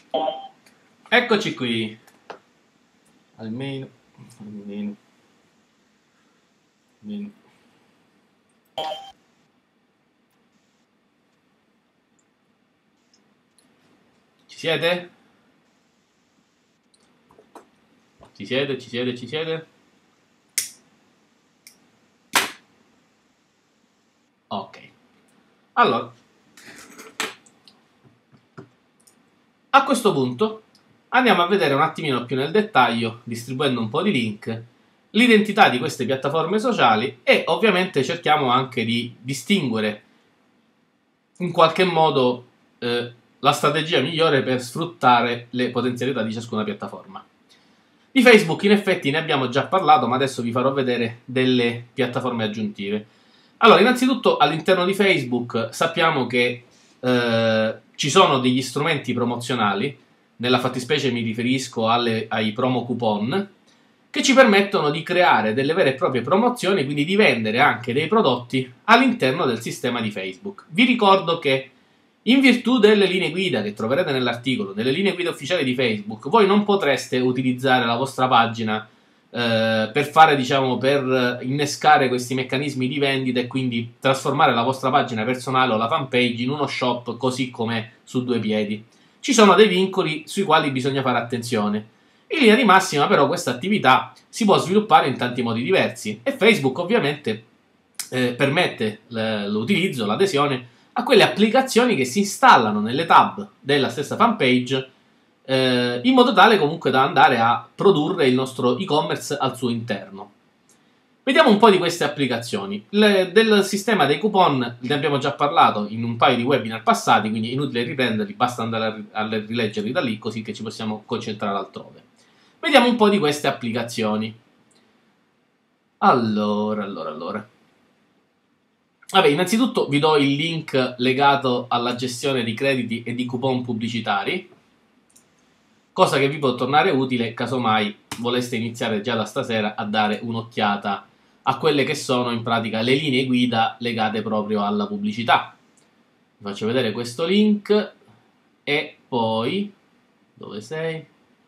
Eccoci qui. Almeno. Almeno. Almeno. Ci siete? Ci siete? Ci siete? Ci siete? Ok. Allora, a questo punto andiamo a vedere un attimino più nel dettaglio, distribuendo un po' di link, l'identità di queste piattaforme sociali e ovviamente cerchiamo anche di distinguere in qualche modo la strategia migliore per sfruttare le potenzialità di ciascuna piattaforma. Di Facebook in effetti ne abbiamo già parlato, ma adesso vi farò vedere delle piattaforme aggiuntive. Allora, innanzitutto all'interno di Facebook sappiamo che ci sono degli strumenti promozionali, nella fattispecie mi riferisco ai promo coupon, che ci permettono di creare delle vere e proprie promozioni, quindi di vendere anche dei prodotti all'interno del sistema di Facebook. Vi ricordo che in virtù delle linee guida che troverete nell'articolo, delle linee guida ufficiali di Facebook, voi non potreste utilizzare la vostra pagina per fare, diciamo, per innescare questi meccanismi di vendita e quindi trasformare la vostra pagina personale o la fanpage in uno shop così com'è su due piedi. Ci sono dei vincoli sui quali bisogna fare attenzione. In linea di massima, però, questa attività si può sviluppare in tanti modi diversi e Facebook ovviamente permette l'utilizzo, l'adesione a quelle applicazioni che si installano nelle tab della stessa fanpage in modo tale comunque da andare a produrre il nostro e-commerce al suo interno. Vediamo un po' di queste applicazioni. Del sistema dei coupon ne abbiamo già parlato in un paio di webinar passati, quindi inutile riprenderli, basta andare a rileggerli da lì così che ci possiamo concentrare altrove. Vediamo un po' di queste applicazioni. Allora. Vabbè, innanzitutto vi do il link legato alla gestione di crediti e di coupon pubblicitari, cosa che vi può tornare utile casomai voleste iniziare già da stasera a dare un'occhiata a quelle che sono in pratica le linee guida legate proprio alla pubblicità. Vi faccio vedere questo link e poi... dove sei?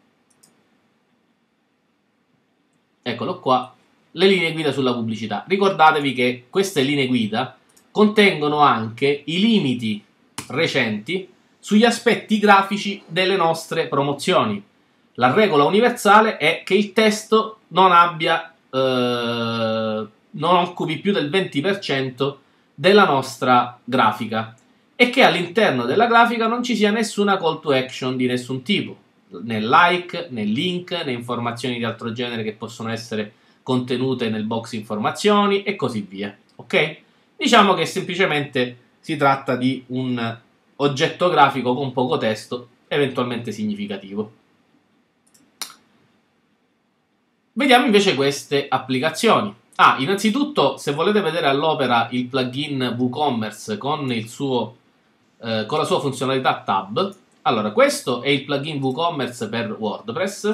Eccolo qua. Le linee guida sulla pubblicità. Ricordatevi che queste linee guida contengono anche i limiti recenti sugli aspetti grafici delle nostre promozioni. La regola universale è che il testo non occupi più del 20% della nostra grafica e che all'interno della grafica non ci sia nessuna call to action di nessun tipo, né like, né link, né informazioni di altro genere che possono essere contenute nel box informazioni e così via, ok? Diciamo che semplicemente si tratta di un oggetto grafico con poco testo, eventualmente significativo. Vediamo invece queste applicazioni. Innanzitutto, se volete vedere all'opera il plugin WooCommerce con la sua funzionalità tab, allora questo è il plugin WooCommerce per WordPress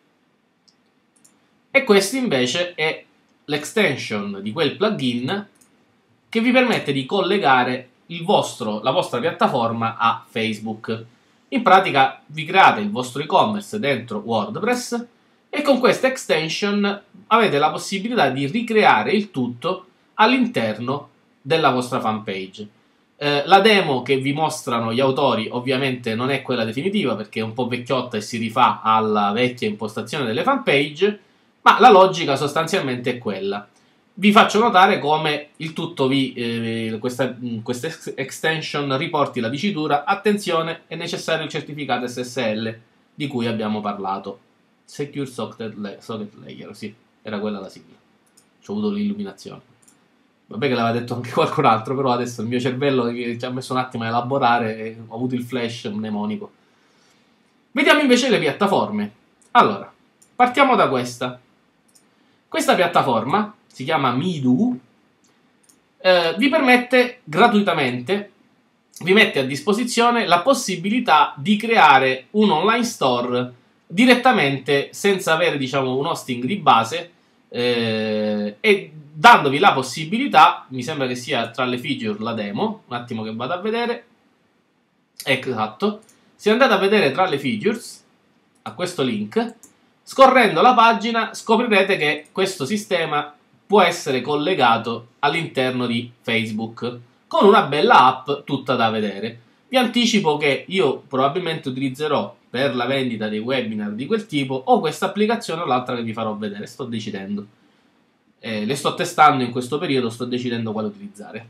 e questo invece è l'extension di quel plugin che vi permette di collegare la vostra piattaforma a Facebook. In pratica vi create il vostro e-commerce dentro WordPress e con questa extension avete la possibilità di ricreare il tutto all'interno della vostra fanpage. La demo che vi mostrano gli autori ovviamente non è quella definitiva perché è un po' vecchiotta e si rifà alla vecchia impostazione delle fanpage, ma la logica sostanzialmente è quella. Vi faccio notare come il tutto questa extension riporti la dicitura attenzione, è necessario il certificato SSL di cui abbiamo parlato. Secure Socket Layer, sì, era quella la sigla. Ci ho avuto l'illuminazione. Vabbè che l'aveva detto anche qualcun altro, però adesso il mio cervello ci ha messo un attimo a elaborare e ho avuto il flash mnemonico. Vediamo invece le piattaforme. Allora, partiamo da questa. Questa piattaforma si chiama Midu, vi permette gratuitamente, vi mette a disposizione la possibilità di creare un online store direttamente senza avere, diciamo, un hosting di base e dandovi la possibilità, mi sembra che sia tra le feature la demo, un attimo che vado a vedere, esatto, Se andate a vedere tra le features, a questo link, scorrendo la pagina scoprirete che questo sistema può essere collegato all'interno di Facebook con una bella app tutta da vedere. Vi anticipo che io probabilmente utilizzerò per la vendita dei webinar di quel tipo o questa applicazione o l'altra che vi farò vedere, sto decidendo. Le sto testando in questo periodo, sto decidendo quale utilizzare.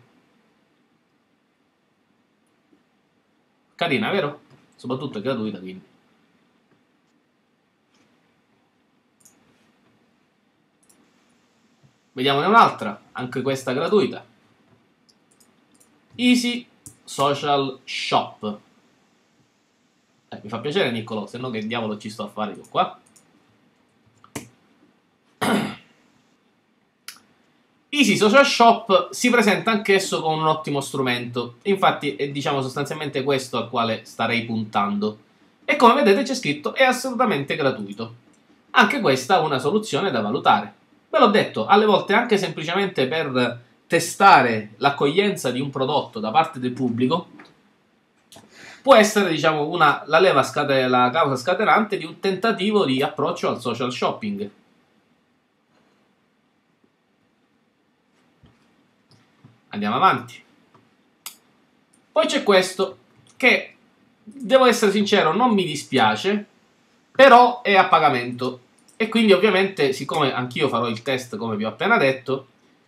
Carina, vero? Soprattutto è gratuita, quindi. Vediamone un'altra, anche questa gratuita. Easy Social Shop. Mi fa piacere Niccolò, se no che diavolo ci sto a fare io qua. Easy Social Shop si presenta anch'esso con un ottimo strumento, infatti è diciamo sostanzialmente questo al quale starei puntando. E come vedete c'è scritto è assolutamente gratuito. Anche questa è una soluzione da valutare. Ve l'ho detto, alle volte anche semplicemente per testare l'accoglienza di un prodotto da parte del pubblico può essere diciamo la causa scatenante di un tentativo di approccio al social shopping. Andiamo avanti. Poi c'è questo, che, devo essere sincero, non mi dispiace, però è a pagamento. E quindi ovviamente, siccome anch'io farò il test, come vi ho appena detto,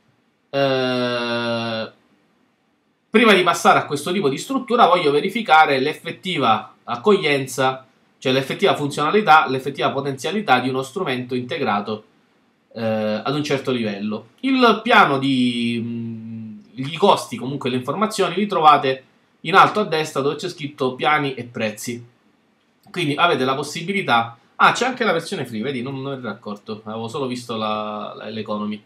prima di passare a questo tipo di struttura voglio verificare l'effettiva accoglienza, cioè l'effettiva funzionalità, l'effettiva potenzialità di uno strumento integrato ad un certo livello. Il piano i costi, comunque le informazioni, li trovate in alto a destra dove c'è scritto piani e prezzi. Quindi avete la possibilità... Ah, c'è anche la versione free, vedi? Non me ne ero accorto, avevo solo visto l'economy.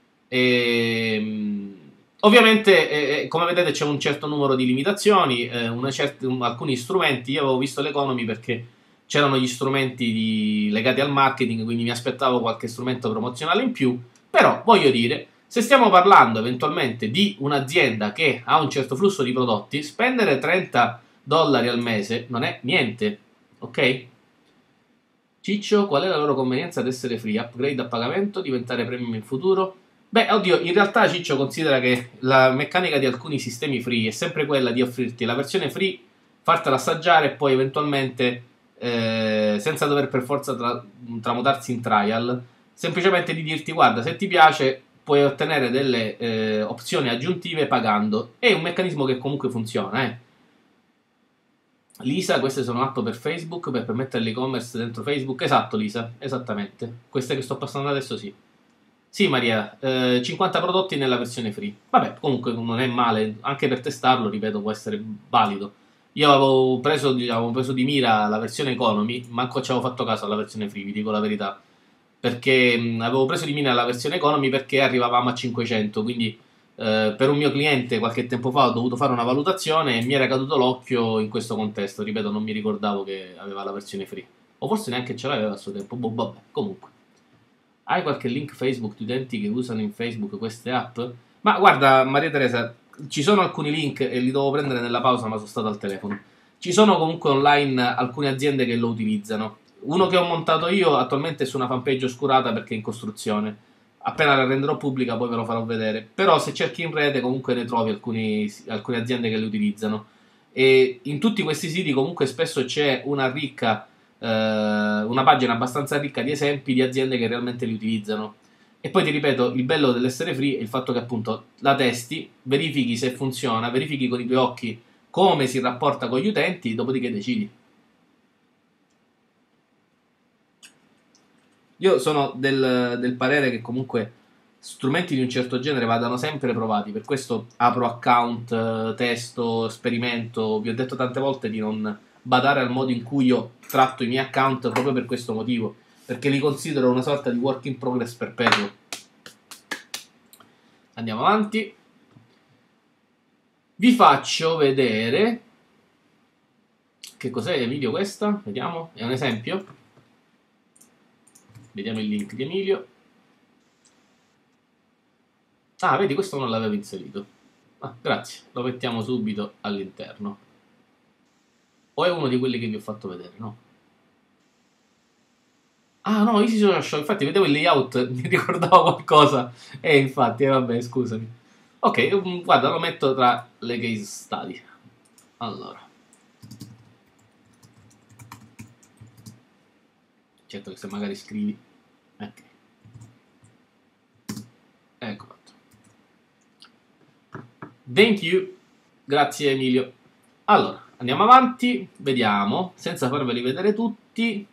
Ovviamente, come vedete, c'è un certo numero di limitazioni, alcuni strumenti. Io avevo visto l'economy perché c'erano gli strumenti legati al marketing, quindi mi aspettavo qualche strumento promozionale in più. Però, voglio dire, se stiamo parlando eventualmente di un'azienda che ha un certo flusso di prodotti, spendere $30 al mese non è niente, ok? Ciccio, qual è la loro convenienza ad essere free? Upgrade a pagamento, diventare premium in futuro? Beh, oddio, in realtà Ciccio considera che la meccanica di alcuni sistemi free è sempre quella di offrirti la versione free, fartela assaggiare e poi eventualmente, senza dover per forza tramutarsi in trial, semplicemente di dirti guarda, se ti piace puoi ottenere delle opzioni aggiuntive pagando. È un meccanismo che comunque funziona, eh. Lisa, queste sono app per Facebook per permettere l'e-commerce dentro Facebook. Esatto, Lisa, esattamente. Queste che sto passando adesso, sì. Sì, Maria, 50 prodotti nella versione free. Vabbè, comunque non è male, anche per testarlo, ripeto, può essere valido. Io avevo preso, diciamo, preso di mira la versione economy, manco ci avevo fatto caso alla versione free, vi dico la verità. Perché avevo preso di mira la versione economy perché arrivavamo a 500, quindi per un mio cliente qualche tempo fa ho dovuto fare una valutazione e mi era caduto l'occhio in questo contesto. Ripeto, non mi ricordavo che aveva la versione free. O forse neanche ce l'aveva a suo tempo. Boh, vabbè, comunque. Hai qualche link Facebook di utenti che usano in Facebook queste app? Ma guarda, Maria Teresa, ci sono alcuni link e li devo prendere nella pausa, ma sono stato al telefono. Ci sono comunque online alcune aziende che lo utilizzano. Uno che ho montato io attualmente è su una fanpage oscurata perché è in costruzione. Appena la renderò pubblica poi ve lo farò vedere. Però se cerchi in rete comunque ne trovi alcune aziende che le utilizzano. E in tutti questi siti comunque spesso c'è una pagina abbastanza ricca di esempi di aziende che realmente li utilizzano. E poi ti ripeto, il bello dell'essere free è il fatto che appunto la testi, verifichi se funziona, verifichi con i tuoi occhi come si rapporta con gli utenti, dopodiché decidi. Io sono del parere che comunque strumenti di un certo genere vadano sempre provati, per questo apro account, testo, sperimento. Vi ho detto tante volte di non badare al modo in cui io tratto i miei account proprio per questo motivo, perché li considero una sorta di work in progress perpetuo. Andiamo avanti. Vi faccio vedere che cos'è Emilio questa, vediamo, è un esempio. Vediamo il link di Emilio. Ah, vedi, questo non l'avevo inserito. Ah, grazie, lo mettiamo subito all'interno. O è uno di quelli che vi ho fatto vedere, no? Ah no, Easy Social Show, infatti vedevo il layout, mi ricordavo qualcosa. Infatti, vabbè, scusami. Ok, guarda, lo metto tra le case study. Allora, certo che se magari scrivi. Ok, ecco fatto. Thank you. Grazie Emilio. Allora, andiamo avanti, vediamo, senza farveli vedere tutti,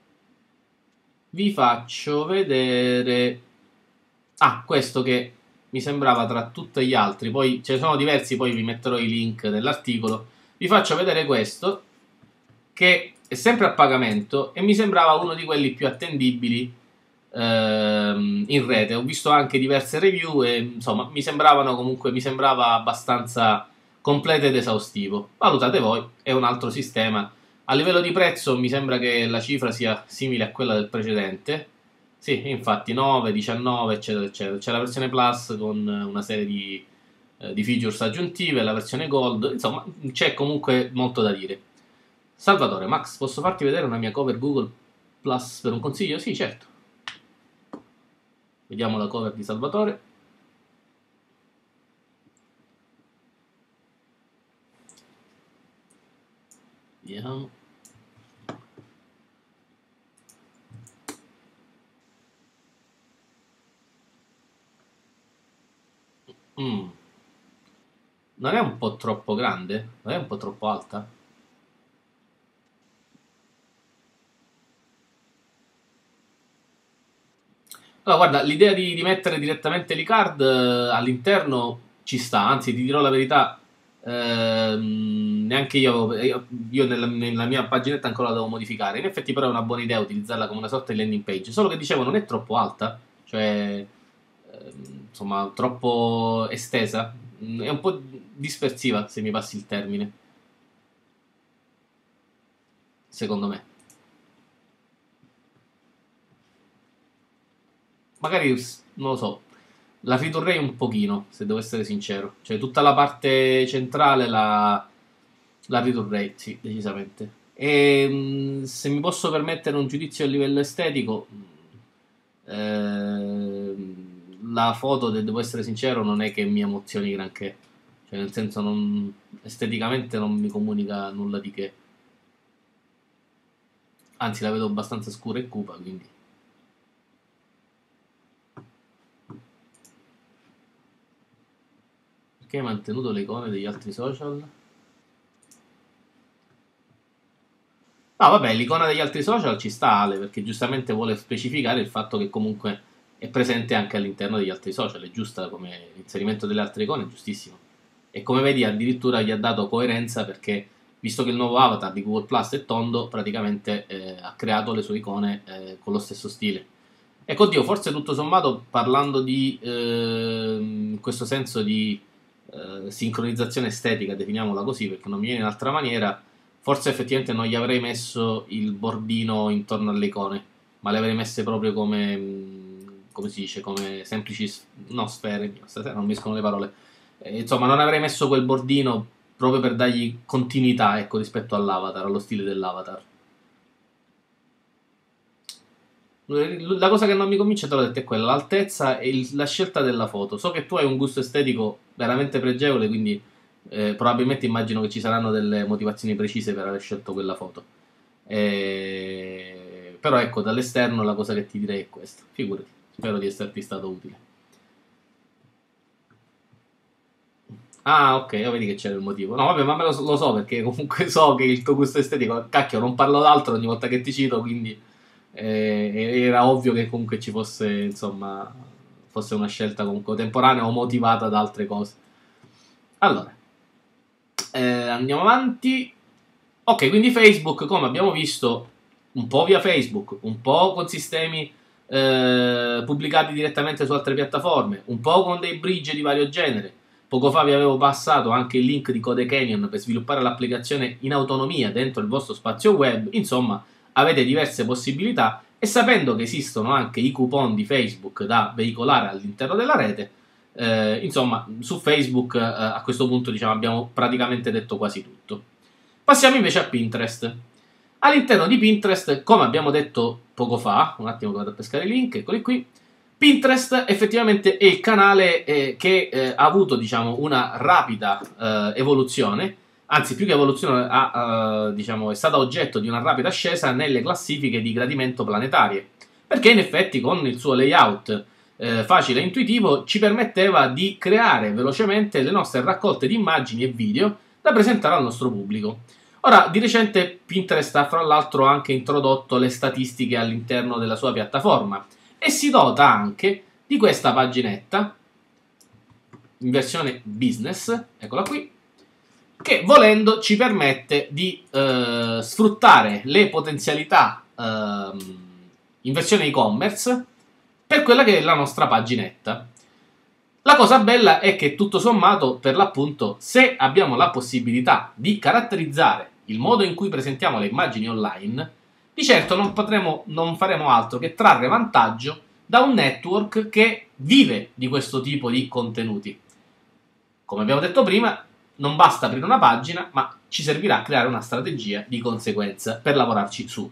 vi faccio vedere... Ah, questo che mi sembrava tra tutti gli altri, poi ce ne sono diversi, poi vi metterò i link nell'articolo. Vi faccio vedere questo, che è sempre a pagamento e mi sembrava uno di quelli più attendibili in rete. Ho visto anche diverse review e insomma mi sembrava abbastanza completo ed esaustivo. Valutate voi, è un altro sistema. A livello di prezzo mi sembra che la cifra sia simile a quella del precedente. Sì, infatti 9, 19, eccetera, eccetera. C'è la versione Plus con una serie di features aggiuntive, la versione Gold, insomma, c'è comunque molto da dire. Salvatore, Max, posso farti vedere una mia cover Google Plus per un consiglio? Sì, certo. Vediamo la cover di Salvatore. Vediamo. Mm. Non è un po' troppo grande? Non è un po' troppo alta? Allora, guarda, l'idea di mettere direttamente l'e-card all'interno ci sta, anzi, ti dirò la verità, neanche io nella mia paginetta ancora la devo modificare. In effetti, però, è una buona idea utilizzarla come una sorta di landing page. Solo che dicevo, non è troppo alta, cioè, insomma, troppo estesa. È un po' dispersiva, se mi passi il termine, secondo me. Magari, non lo so, la ridurrei un pochino, se devo essere sincero. Cioè, tutta la parte centrale la ridurrei, sì, decisamente. E se mi posso permettere un giudizio a livello estetico, la foto, devo essere sincero, non è che mi emozioni granché. Cioè, nel senso, esteticamente non mi comunica nulla di che. Anzi, la vedo abbastanza scura e cupa, quindi... Perché hai mantenuto le icone degli altri social? No, vabbè, l'icona degli altri social ci sta Ale, perché giustamente vuole specificare il fatto che comunque è presente anche all'interno degli altri social, è giusta come l'inserimento delle altre icone, è giustissimo. E come vedi addirittura gli ha dato coerenza perché, visto che il nuovo avatar di Google Plus è tondo, praticamente ha creato le sue icone con lo stesso stile. Ecco, oddio, forse tutto sommato, parlando di, in questo senso di sincronizzazione estetica, definiamola così, perché non mi viene in altra maniera, forse effettivamente non gli avrei messo il bordino intorno alle icone, ma le avrei messe proprio come, come si dice, come semplici, no, sfere, stasera non mi escono le parole. Insomma, non avrei messo quel bordino proprio per dargli continuità, ecco, rispetto all'avatar, allo stile dell'avatar. La cosa che non mi convince, te l'ho detto, è quella, l'altezza e la scelta della foto. So che tu hai un gusto estetico veramente pregevole, quindi probabilmente immagino che ci saranno delle motivazioni precise per aver scelto quella foto. Però ecco, dall'esterno la cosa che ti direi è questa. Figurati, spero di esserti stato utile. Ah, ok, vedi che c'era il motivo. No, vabbè, ma lo so perché comunque so che il tuo gusto estetico, cacchio, non parlo d'altro ogni volta che ti cito, quindi era ovvio che comunque ci fosse, insomma, fosse una scelta comunque temporanea o motivata da altre cose. Allora, andiamo avanti. Ok, quindi Facebook, come abbiamo visto, un po' via Facebook, un po' con sistemi pubblicati direttamente su altre piattaforme, un po' con dei bridge di vario genere. Poco fa vi avevo passato anche il link di Code Canyon per sviluppare l'applicazione in autonomia dentro il vostro spazio web. Insomma, avete diverse possibilità e sapendo che esistono anche i coupon di Facebook da veicolare all'interno della rete, insomma, su Facebook a questo punto diciamo, abbiamo praticamente detto quasi tutto. Passiamo invece a Pinterest. All'interno di Pinterest, come abbiamo detto poco fa, un attimo che vado a pescare i link, eccoli qui, Pinterest effettivamente è il canale che ha avuto, diciamo, una rapida evoluzione, anzi più che evoluzione diciamo, è stata oggetto di una rapida ascesa nelle classifiche di gradimento planetarie, perché in effetti con il suo layout facile e intuitivo ci permetteva di creare velocemente le nostre raccolte di immagini e video da presentare al nostro pubblico. Ora, di recente Pinterest ha fra l'altro anche introdotto le statistiche all'interno della sua piattaforma e si dota anche di questa paginetta in versione business, eccola qui, che volendo ci permette di sfruttare le potenzialità in versione e-commerce per quella che è la nostra paginetta. La cosa bella è che tutto sommato, per l'appunto, se abbiamo la possibilità di caratterizzare il modo in cui presentiamo le immagini online, di certo non faremo altro che trarre vantaggio da un network che vive di questo tipo di contenuti. Come abbiamo detto prima, non basta aprire una pagina, ma ci servirà a creare una strategia di conseguenza per lavorarci su.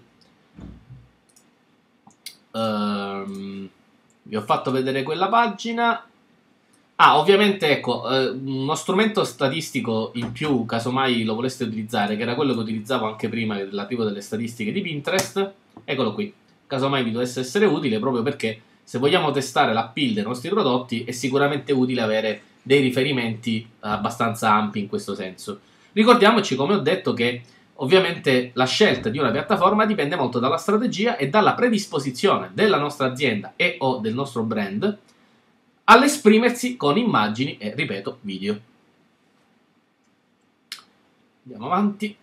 Vi ho fatto vedere quella pagina. Ovviamente, ecco, uno strumento statistico in più, casomai lo voleste utilizzare, che era quello che utilizzavo anche prima dell'arrivo delle statistiche di Pinterest, eccolo qui, casomai vi dovesse essere utile, proprio perché se vogliamo testare l'appeal dei nostri prodotti è sicuramente utile avere dei riferimenti abbastanza ampi in questo senso. Ricordiamoci, come ho detto, che ovviamente la scelta di una piattaforma dipende molto dalla strategia e dalla predisposizione della nostra azienda e o del nostro brand all'esprimersi con immagini e, ripeto, video. Andiamo avanti.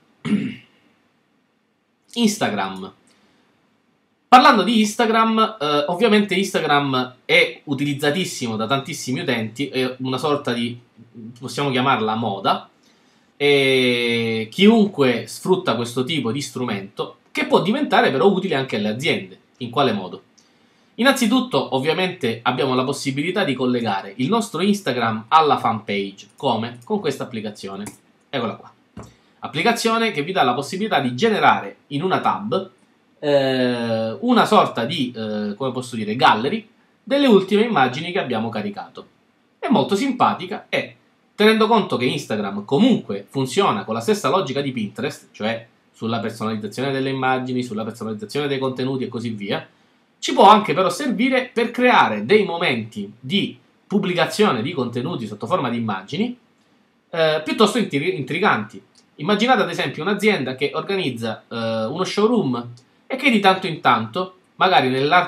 Instagram. Parlando di Instagram, ovviamente Instagram è utilizzatissimo da tantissimi utenti, è una sorta di, possiamo chiamarla moda, e chiunque sfrutta questo tipo di strumento, che può diventare però utile anche alle aziende. In quale modo? Innanzitutto, ovviamente, abbiamo la possibilità di collegare il nostro Instagram alla fanpage. Come? Con questa applicazione. Eccola qua. Applicazione che vi dà la possibilità di generare in una tab una sorta di, come posso dire, gallery delle ultime immagini che abbiamo caricato. È molto simpatica e, tenendo conto che Instagram comunque funziona con la stessa logica di Pinterest, cioè sulla personalizzazione delle immagini, sulla personalizzazione dei contenuti e così via, ci può anche però servire per creare dei momenti di pubblicazione di contenuti sotto forma di immagini piuttosto intriganti. Immaginate ad esempio un'azienda che organizza uno showroom e che di tanto in tanto, magari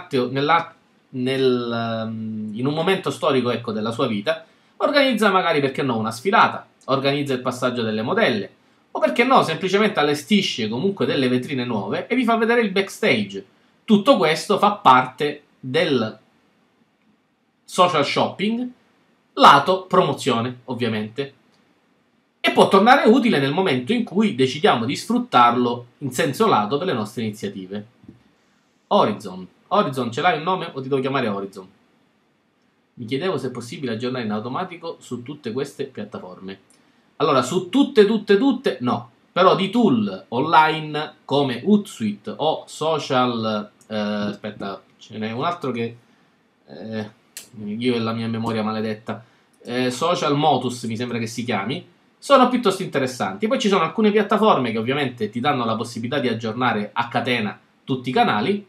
in un momento storico, ecco, della sua vita, organizza magari, perché no, una sfilata, organizza il passaggio delle modelle, o perché no, semplicemente allestisce comunque delle vetrine nuove e vi fa vedere il backstage. Tutto questo fa parte del social shopping, lato promozione, ovviamente, e può tornare utile nel momento in cui decidiamo di sfruttarlo in senso lato per le nostre iniziative. Horizon. Horizon, ce l'hai un nome o ti devo chiamare Horizon? Mi chiedevo se è possibile aggiornare in automatico su tutte queste piattaforme. Allora, su tutte, no. Però di tool online come Hootsuite o social... aspetta, ce n'è un altro che... io e la mia memoria maledetta. Social Motus mi sembra che si chiami. Sono piuttosto interessanti. Poi ci sono alcune piattaforme che ovviamente ti danno la possibilità di aggiornare a catena tutti i canali.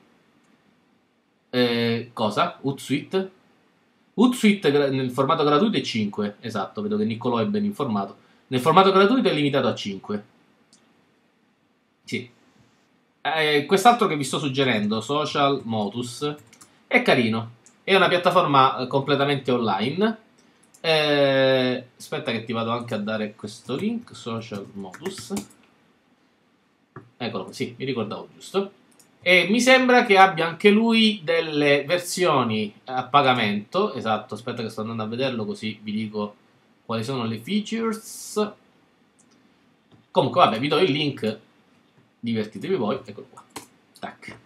Cosa? Hootsuite? Hootsuite nel formato gratuito è 5. Esatto, vedo che Niccolò è ben informato. Nel formato gratuito è limitato a 5. Sì. Quest'altro che vi sto suggerendo, Social Motus, è carino. È una piattaforma completamente online. Aspetta che ti vado anche a dare questo link. Social Modus. Eccolo, sì, mi ricordavo giusto. E mi sembra che abbia anche lui delle versioni a pagamento. Esatto, aspetta che sto andando a vederlo così vi dico quali sono le features. Comunque vabbè, vi do il link, divertitevi voi. Eccolo qua. Tac.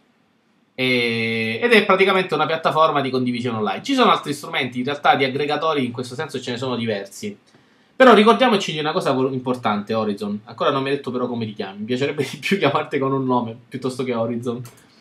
Ed è praticamente una piattaforma di condivisione online. Ci sono altri strumenti, in realtà di aggregatori in questo senso ce ne sono diversi. Però ricordiamoci di una cosa importante, Horizon. Ancora non mi hai detto però come ti chiami. Mi piacerebbe di più chiamarti con un nome piuttosto che Horizon.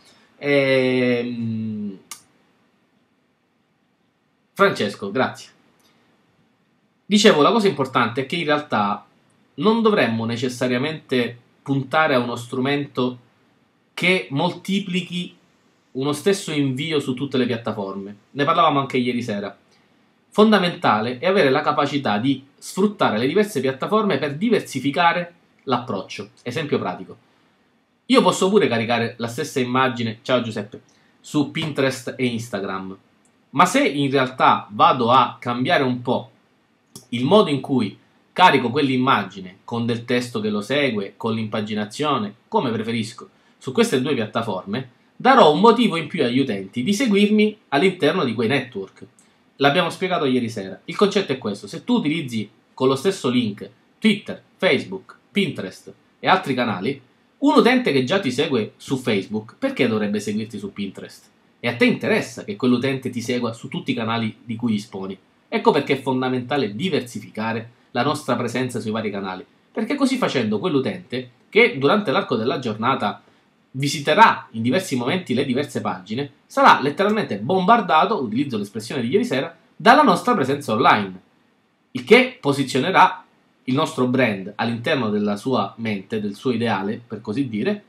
Francesco, grazie. Dicevo, la cosa importante è che in realtà non dovremmo necessariamente puntare a uno strumento che moltiplichi uno stesso invio su tutte le piattaforme. Ne parlavamo anche ieri sera. Fondamentale è avere la capacità di sfruttare le diverse piattaforme per diversificare l'approccio. Esempio pratico. Io posso pure caricare la stessa immagine, ciao Giuseppe, su Pinterest e Instagram, ma se in realtà vado a cambiare un po' il modo in cui carico quell'immagine con del testo che lo segue, con l'impaginazione, come preferisco, su queste due piattaforme, darò un motivo in più agli utenti di seguirmi all'interno di quei network. L'abbiamo spiegato ieri sera. Il concetto è questo: se tu utilizzi con lo stesso link Twitter, Facebook, Pinterest e altri canali, un utente che già ti segue su Facebook, perché dovrebbe seguirti su Pinterest? E a te interessa che quell'utente ti segua su tutti i canali di cui disponi. Ecco perché è fondamentale diversificare la nostra presenza sui vari canali, perché così facendo quell'utente, che durante l'arco della giornata visiterà in diversi momenti le diverse pagine, sarà letteralmente bombardato, utilizzo l'espressione di ieri sera, dalla nostra presenza online, il che posizionerà il nostro brand all'interno della sua mente, del suo ideale, per così dire,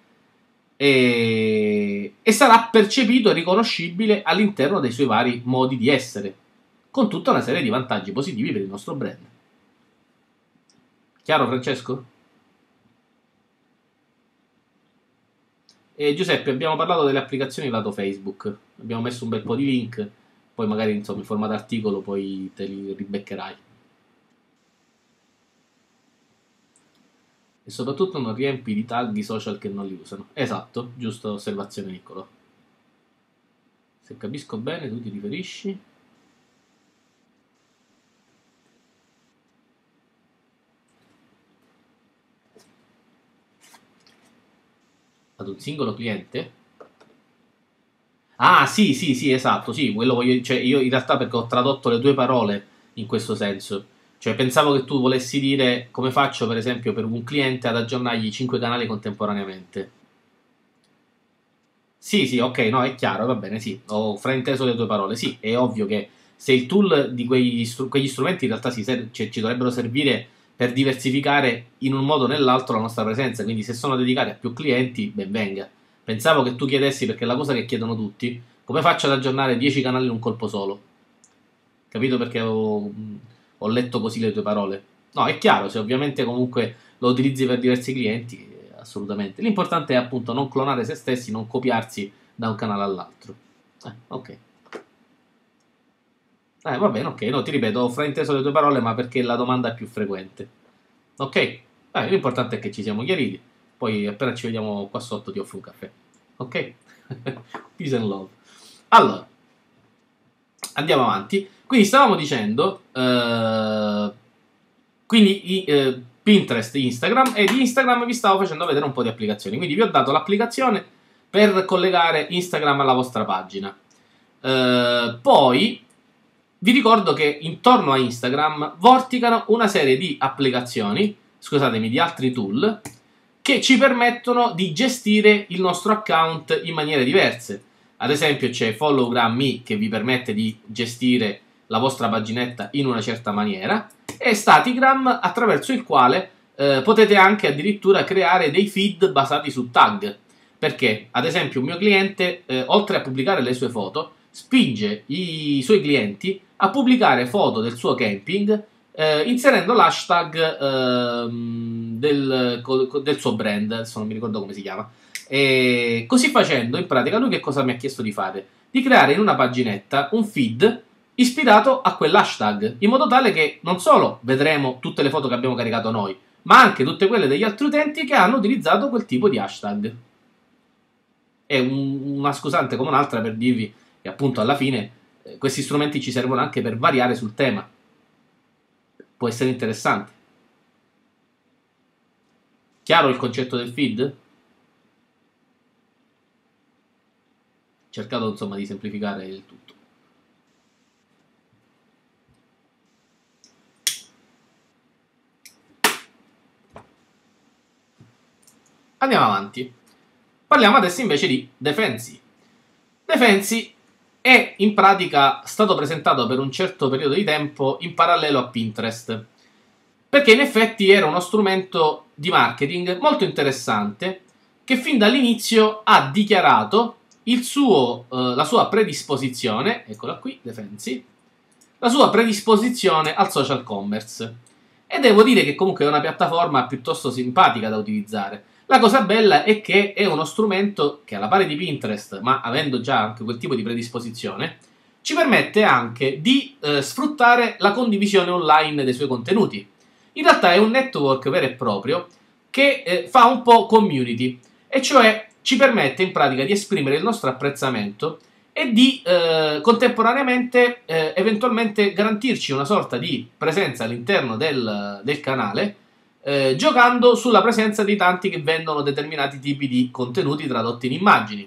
e sarà percepito e riconoscibile all'interno dei suoi vari modi di essere, con tutta una serie di vantaggi positivi per il nostro brand. Chiaro, Francesco? E Giuseppe, abbiamo parlato delle applicazioni lato Facebook, abbiamo messo un bel po' di link, poi magari insomma in formato articolo poi te li ribeccherai. E soprattutto non riempi di tag i social che non li usano. Esatto, giusta osservazione, Niccolo. Se capisco bene, tu ti riferisci ad un singolo cliente? Ah, sì, sì, sì, esatto, sì, quello voglio, cioè io in realtà perché ho tradotto le due parole in questo senso. Cioè pensavo che tu volessi dire come faccio per esempio per un cliente ad aggiornargli 5 canali contemporaneamente. Sì, sì, ok, no, è chiaro, va bene, sì, ho frainteso le tue parole. Sì, è ovvio che se il tool di quegli strumenti in realtà cioè, ci dovrebbero servire per diversificare in un modo o nell'altro la nostra presenza, quindi se sono dedicati a più clienti, ben venga. Pensavo che tu chiedessi, perché è la cosa che chiedono tutti, come faccio ad aggiornare 10 canali in un colpo solo? Capito perché ho letto così le tue parole? No, è chiaro, se ovviamente comunque lo utilizzi per diversi clienti, assolutamente. L'importante è appunto non clonare se stessi, non copiarsi da un canale all'altro. Ok. Va bene, ok. No, ti ripeto, ho frainteso le tue parole, ma perché la domanda è più frequente. Ok? L'importante è che ci siamo chiariti. Poi appena ci vediamo qua sotto ti offro un caffè. Ok? Peace and love. Allora, andiamo avanti. Quindi stavamo dicendo, Pinterest, Instagram, e di Instagram vi stavo facendo vedere un po' di applicazioni. Quindi vi ho dato l'applicazione per collegare Instagram alla vostra pagina. Poi vi ricordo che intorno a Instagram vorticano una serie di applicazioni, scusatemi, di altri tool che ci permettono di gestire il nostro account in maniere diverse. Ad esempio c'è Followgram Me che vi permette di gestire la vostra paginetta in una certa maniera e Statigram attraverso il quale potete anche addirittura creare dei feed basati su tag. Perché, ad esempio, un mio cliente, oltre a pubblicare le sue foto, spinge i suoi clienti a pubblicare foto del suo camping inserendo l'hashtag del suo brand, adesso non mi ricordo come si chiama. E così facendo, in pratica, lui che cosa mi ha chiesto di fare? Di creare in una paginetta un feed ispirato a quell'hashtag, in modo tale che non solo vedremo tutte le foto che abbiamo caricato noi, ma anche tutte quelle degli altri utenti che hanno utilizzato quel tipo di hashtag. È una scusante come un'altra per dirvi che appunto alla fine questi strumenti ci servono anche per variare sul tema. Può essere interessante. Chiaro il concetto del feed? Cercato insomma di semplificare il tutto. Andiamo avanti. Parliamo adesso invece di Defensi. Defensi è in pratica stato presentato per un certo periodo di tempo in parallelo a Pinterest, perché in effetti era uno strumento di marketing molto interessante che fin dall'inizio ha dichiarato la sua predisposizione, eccola qui, Defensi, la sua predisposizione al social commerce. E devo dire che comunque è una piattaforma piuttosto simpatica da utilizzare. La cosa bella è che è uno strumento che, alla pari di Pinterest, ma avendo già anche quel tipo di predisposizione, ci permette anche di sfruttare la condivisione online dei suoi contenuti. In realtà è un network vero e proprio che fa un po' community, e cioè ci permette in pratica di esprimere il nostro apprezzamento e di contemporaneamente eventualmente garantirci una sorta di presenza all'interno del canale, giocando sulla presenza di tanti che vendono determinati tipi di contenuti tradotti in immagini.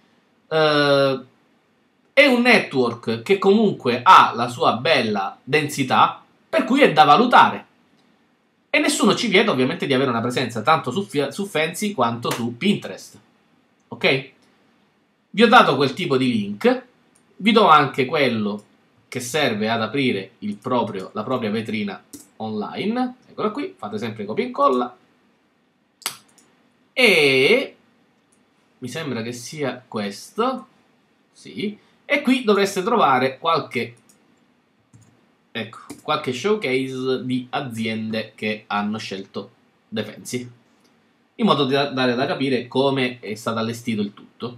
È un network che comunque ha la sua bella densità, per cui è da valutare. E nessuno ci vieta ovviamente di avere una presenza tanto su Fancy quanto su Pinterest. Ok? Vi ho dato quel tipo di link, vi do anche quello che serve ad aprire la propria vetrina online. Eccola qui, fate sempre copia e incolla. E mi sembra che sia questo. Sì. E qui dovreste trovare qualche showcase di aziende che hanno scelto Defensi, in modo da dare da capire come è stato allestito il tutto.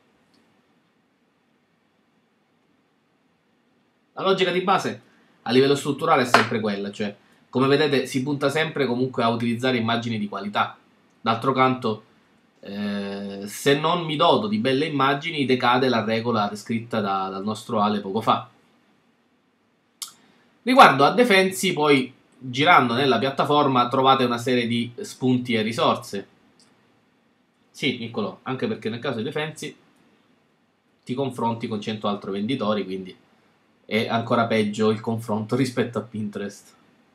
La logica di base a livello strutturale è sempre quella, cioè come vedete si punta sempre comunque a utilizzare immagini di qualità. D'altro canto, se non mi doto di belle immagini, decade la regola descritta dal nostro Ale poco fa. Riguardo a Defensi, poi girando nella piattaforma trovate una serie di spunti e risorse. Sì, Niccolò, anche perché nel caso di Defensi ti confronti con 100 altri venditori, quindi è ancora peggio il confronto rispetto a Pinterest.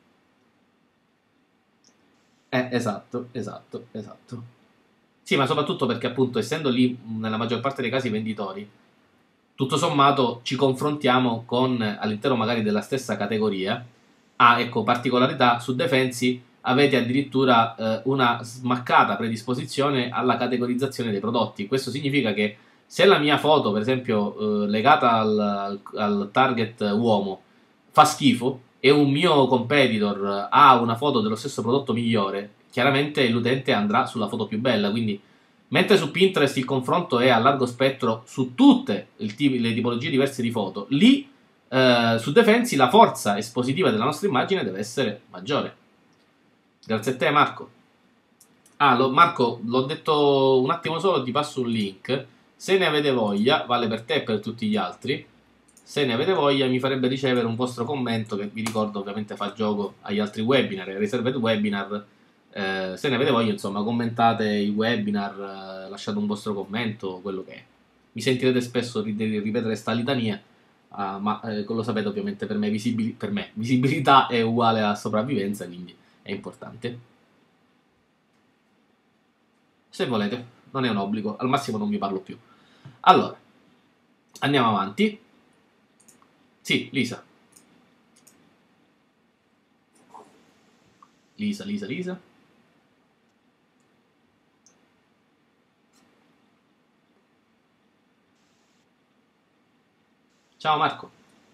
Esatto. Sì, ma soprattutto perché appunto essendo lì nella maggior parte dei casi venditori, tutto sommato ci confrontiamo con all'interno magari della stessa categoria. Ecco, particolarità, su Defensi avete addirittura una smaccata predisposizione alla categorizzazione dei prodotti. Questo significa che se la mia foto, per esempio, legata al target uomo, fa schifo e un mio competitor ha una foto dello stesso prodotto migliore, chiaramente l'utente andrà sulla foto più bella. Quindi, mentre su Pinterest il confronto è a largo spettro su tutte le tipologie diverse di foto, lì su Defensi la forza espositiva della nostra immagine deve essere maggiore. Grazie a te, Marco. Marco, l'ho detto un attimo solo, ti passo un link. Se ne avete voglia, vale per te e per tutti gli altri. Se ne avete voglia, mi farebbe ricevere un vostro commento, che vi ricordo ovviamente fa gioco agli altri webinar, ai reserved webinar. Se ne avete voglia, insomma, commentate i webinar, lasciate un vostro commento, quello che è. Mi sentirete spesso ripetere questa litania, ma lo sapete ovviamente, per me visibilità è uguale a sopravvivenza, quindi è importante. Se volete, non è un obbligo, al massimo non vi parlo più. Allora, andiamo avanti. Sì, Lisa. Lisa. Ciao Marco.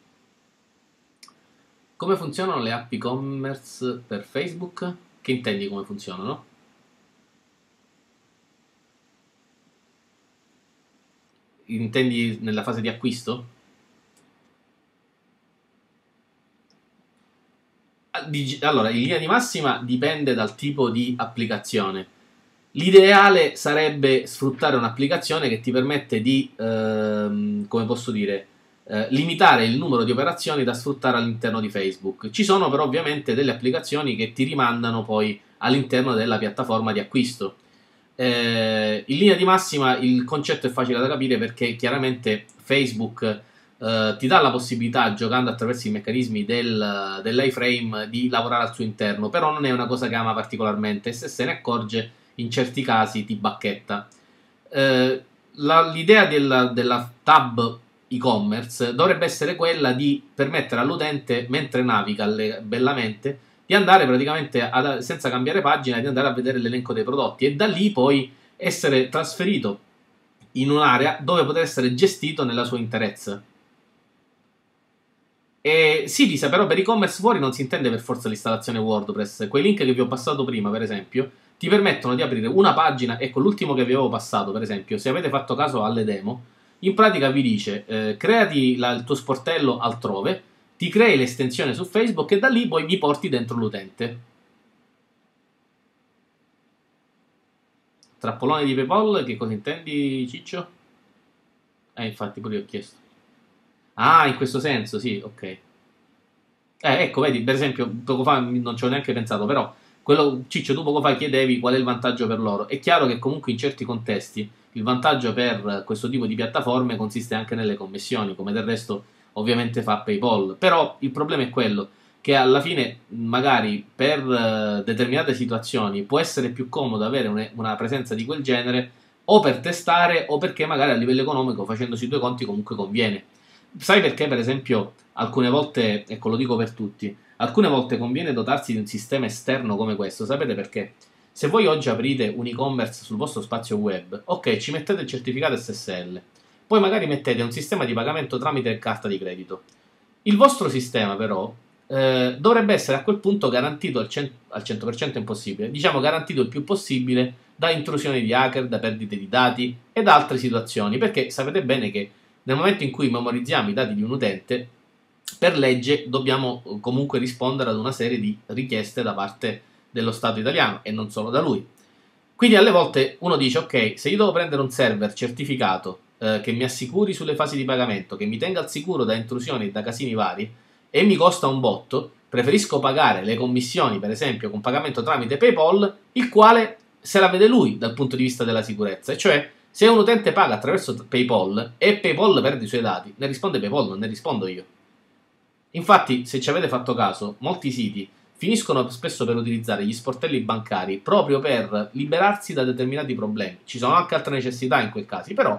Come funzionano le app e-commerce per Facebook? Che intendi come funzionano? Intendi nella fase di acquisto? Allora, in linea di massima dipende dal tipo di applicazione. L'ideale sarebbe sfruttare un'applicazione che ti permette di, come posso dire, limitare il numero di operazioni da sfruttare all'interno di Facebook. Ci sono però ovviamente delle applicazioni che ti rimandano poi all'interno della piattaforma di acquisto. In linea di massima il concetto è facile da capire, perché chiaramente Facebook ti dà la possibilità, giocando attraverso i meccanismi dell'iframe, di lavorare al suo interno, però non è una cosa che ama particolarmente, e se ne accorge in certi casi ti bacchetta. L'idea della tab e-commerce dovrebbe essere quella di permettere all'utente, mentre naviga bellamente, di andare praticamente senza cambiare pagina, di andare a vedere l'elenco dei prodotti e da lì poi essere trasferito in un'area dove poter essere gestito nella sua interezza. E sì, Lisa, però per e-commerce fuori non si intende per forza l'installazione WordPress. Quei link che vi ho passato prima, per esempio, ti permettono di aprire una pagina. Ecco, l'ultimo che vi avevo passato, per esempio, se avete fatto caso alle demo, in pratica vi dice creati il tuo sportello altrove, ti crei l'estensione su Facebook e da lì poi mi porti dentro l'utente. Trappolone di PayPal, che cosa intendi, Ciccio? Infatti pure io ho chiesto. Ah, in questo senso, sì, ok. Ecco, vedi, per esempio, poco fa non ci ho neanche pensato, però, Ciccio, tu poco fa chiedevi qual è il vantaggio per loro. È chiaro che comunque in certi contesti il vantaggio per questo tipo di piattaforme consiste anche nelle commissioni, come del resto ovviamente fa PayPal. Però il problema è quello che alla fine, magari per determinate situazioni, può essere più comodo avere una presenza di quel genere o per testare o perché magari a livello economico, facendosi due conti, comunque conviene. Sai perché, per esempio, alcune volte, ecco lo dico per tutti, alcune volte conviene dotarsi di un sistema esterno come questo, sapete perché? Se voi oggi aprite un e-commerce sul vostro spazio web, ok, ci mettete il certificato SSL, poi magari mettete un sistema di pagamento tramite carta di credito. Il vostro sistema però dovrebbe essere a quel punto garantito al 100% impossibile, diciamo garantito il più possibile da intrusioni di hacker, da perdite di dati e da altre situazioni, perché sapete bene che nel momento in cui memorizziamo i dati di un utente, per legge dobbiamo comunque rispondere ad una serie di richieste da parte dello Stato italiano e non solo da lui. Quindi alle volte uno dice ok, se io devo prendere un server certificato che mi assicuri sulle fasi di pagamento, che mi tenga al sicuro da intrusioni e da casini vari e mi costa un botto, preferisco pagare le commissioni per esempio con pagamento tramite PayPal, il quale se la vede lui dal punto di vista della sicurezza, e cioè se un utente paga attraverso PayPal e PayPal perde i suoi dati, ne risponde PayPal, non ne rispondo io. Infatti, se ci avete fatto caso, molti siti finiscono spesso per utilizzare gli sportelli bancari proprio per liberarsi da determinati problemi. Ci sono anche altre necessità in quei casi, però.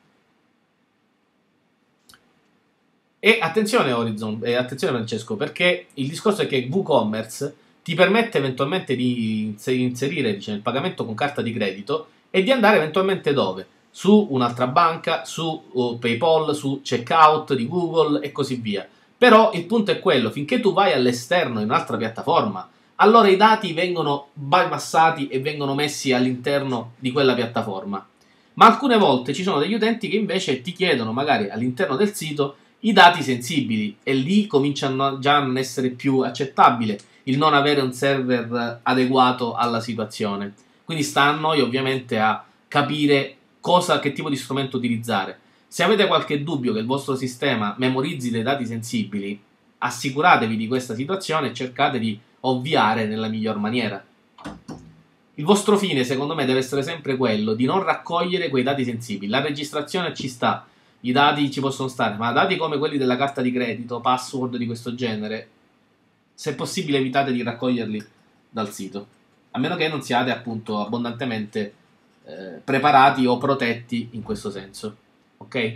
E attenzione Horizon, e attenzione Francesco, perché il discorso è che WooCommerce ti permette eventualmente di inserire diciamo, il pagamento con carta di credito e di andare eventualmente dove? Su un'altra banca, su PayPal, su Checkout di Google e così via. Però il punto è quello, finché tu vai all'esterno in un'altra piattaforma, allora i dati vengono bypassati e vengono messi all'interno di quella piattaforma. Ma alcune volte ci sono degli utenti che invece ti chiedono magari all'interno del sito i dati sensibili e lì cominciano già a non essere più accettabile il non avere un server adeguato alla situazione. Quindi sta a noi ovviamente a capire che tipo di strumento utilizzare. Se avete qualche dubbio che il vostro sistema memorizzi dei dati sensibili, assicuratevi di questa situazione e cercate di ovviare nella miglior maniera. Il vostro fine, secondo me, deve essere sempre quello di non raccogliere quei dati sensibili. La registrazione ci sta, i dati ci possono stare, ma dati come quelli della carta di credito, password di questo genere, se possibile evitate di raccoglierli dal sito, a meno che non siate appunto abbondantemente preparati o protetti in questo senso, ok?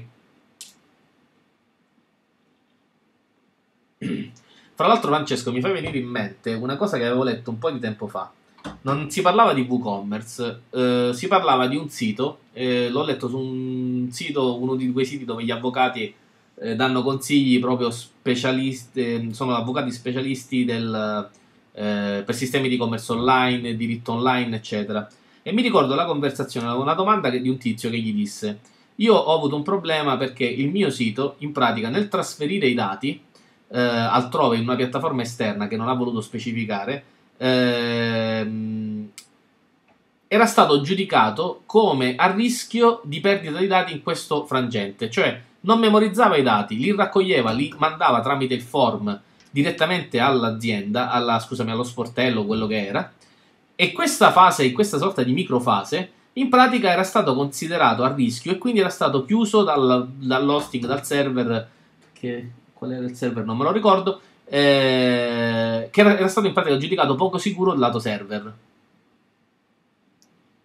Fra l'altro Francesco mi fai venire in mente una cosa che avevo letto un po' di tempo fa. Non si parlava di WooCommerce, si parlava di un sito, l'ho letto su un sito, uno di quei siti dove gli avvocati danno consigli proprio specialisti, sono avvocati specialisti per sistemi di commercio online, diritto online, eccetera. E mi ricordo la conversazione, una domanda di un tizio che gli disse: io ho avuto un problema perché il mio sito, in pratica, nel trasferire i dati altrove in una piattaforma esterna che non ha voluto specificare, era stato giudicato come a rischio di perdita di dati in questo frangente, cioè non memorizzava i dati, li raccoglieva, li mandava tramite il form direttamente all'azienda, scusami, allo sportello, quello che era, e questa fase, questa sorta di microfase, in pratica era stato considerato a rischio e quindi era stato chiuso dall'hosting, dal server, qual era il server? Non me lo ricordo, che era stato in pratica giudicato poco sicuro il lato server.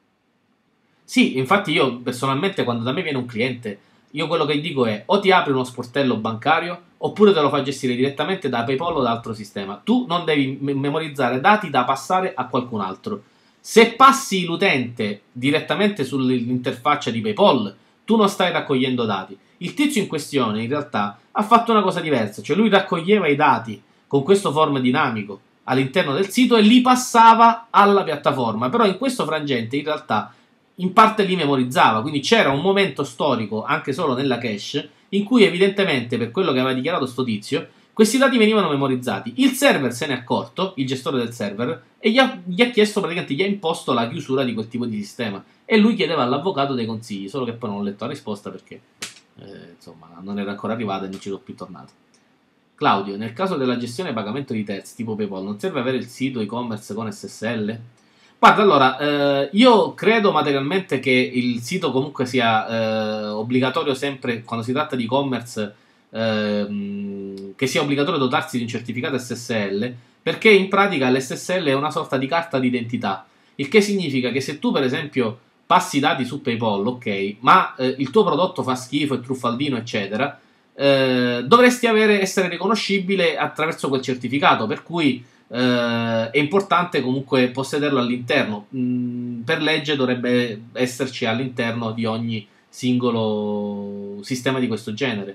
Sì, infatti io personalmente quando da me viene un cliente, io quello che dico è o ti apri uno sportello bancario oppure te lo fai gestire direttamente da PayPal o da altro sistema. Tu non devi memorizzare dati da passare a qualcun altro. Se passi l'utente direttamente sull'interfaccia di PayPal, tu non stai raccogliendo dati. Il tizio in questione in realtà ha fatto una cosa diversa, cioè lui raccoglieva i dati con questo form dinamico all'interno del sito e li passava alla piattaforma, però in questo frangente in realtà in parte li memorizzava, quindi c'era un momento storico, anche solo nella cache, in cui evidentemente, per quello che aveva dichiarato sto tizio, questi dati venivano memorizzati. Il server se n'è accorto, il gestore del server, e gli ha chiesto, praticamente gli ha imposto la chiusura di quel tipo di sistema. E lui chiedeva all'avvocato dei consigli, solo che poi non ho letto la risposta perché, insomma, non era ancora arrivata e non ci sono più tornato. Claudio, nel caso della gestione e pagamento di terzi, tipo PayPal, non serve avere il sito e-commerce con SSL? Guarda, allora, io credo materialmente che il sito comunque sia obbligatorio sempre, quando si tratta di e-commerce, che sia obbligatorio dotarsi di un certificato SSL, perché in pratica l'SSL è una sorta di carta d'identità, il che significa che se tu, per esempio, passi i dati su PayPal, ok, ma il tuo prodotto fa schifo, è truffaldino, eccetera, dovresti essere riconoscibile attraverso quel certificato, per cui è importante comunque possederlo all'interno. Per legge dovrebbe esserci all'interno di ogni singolo sistema di questo genere.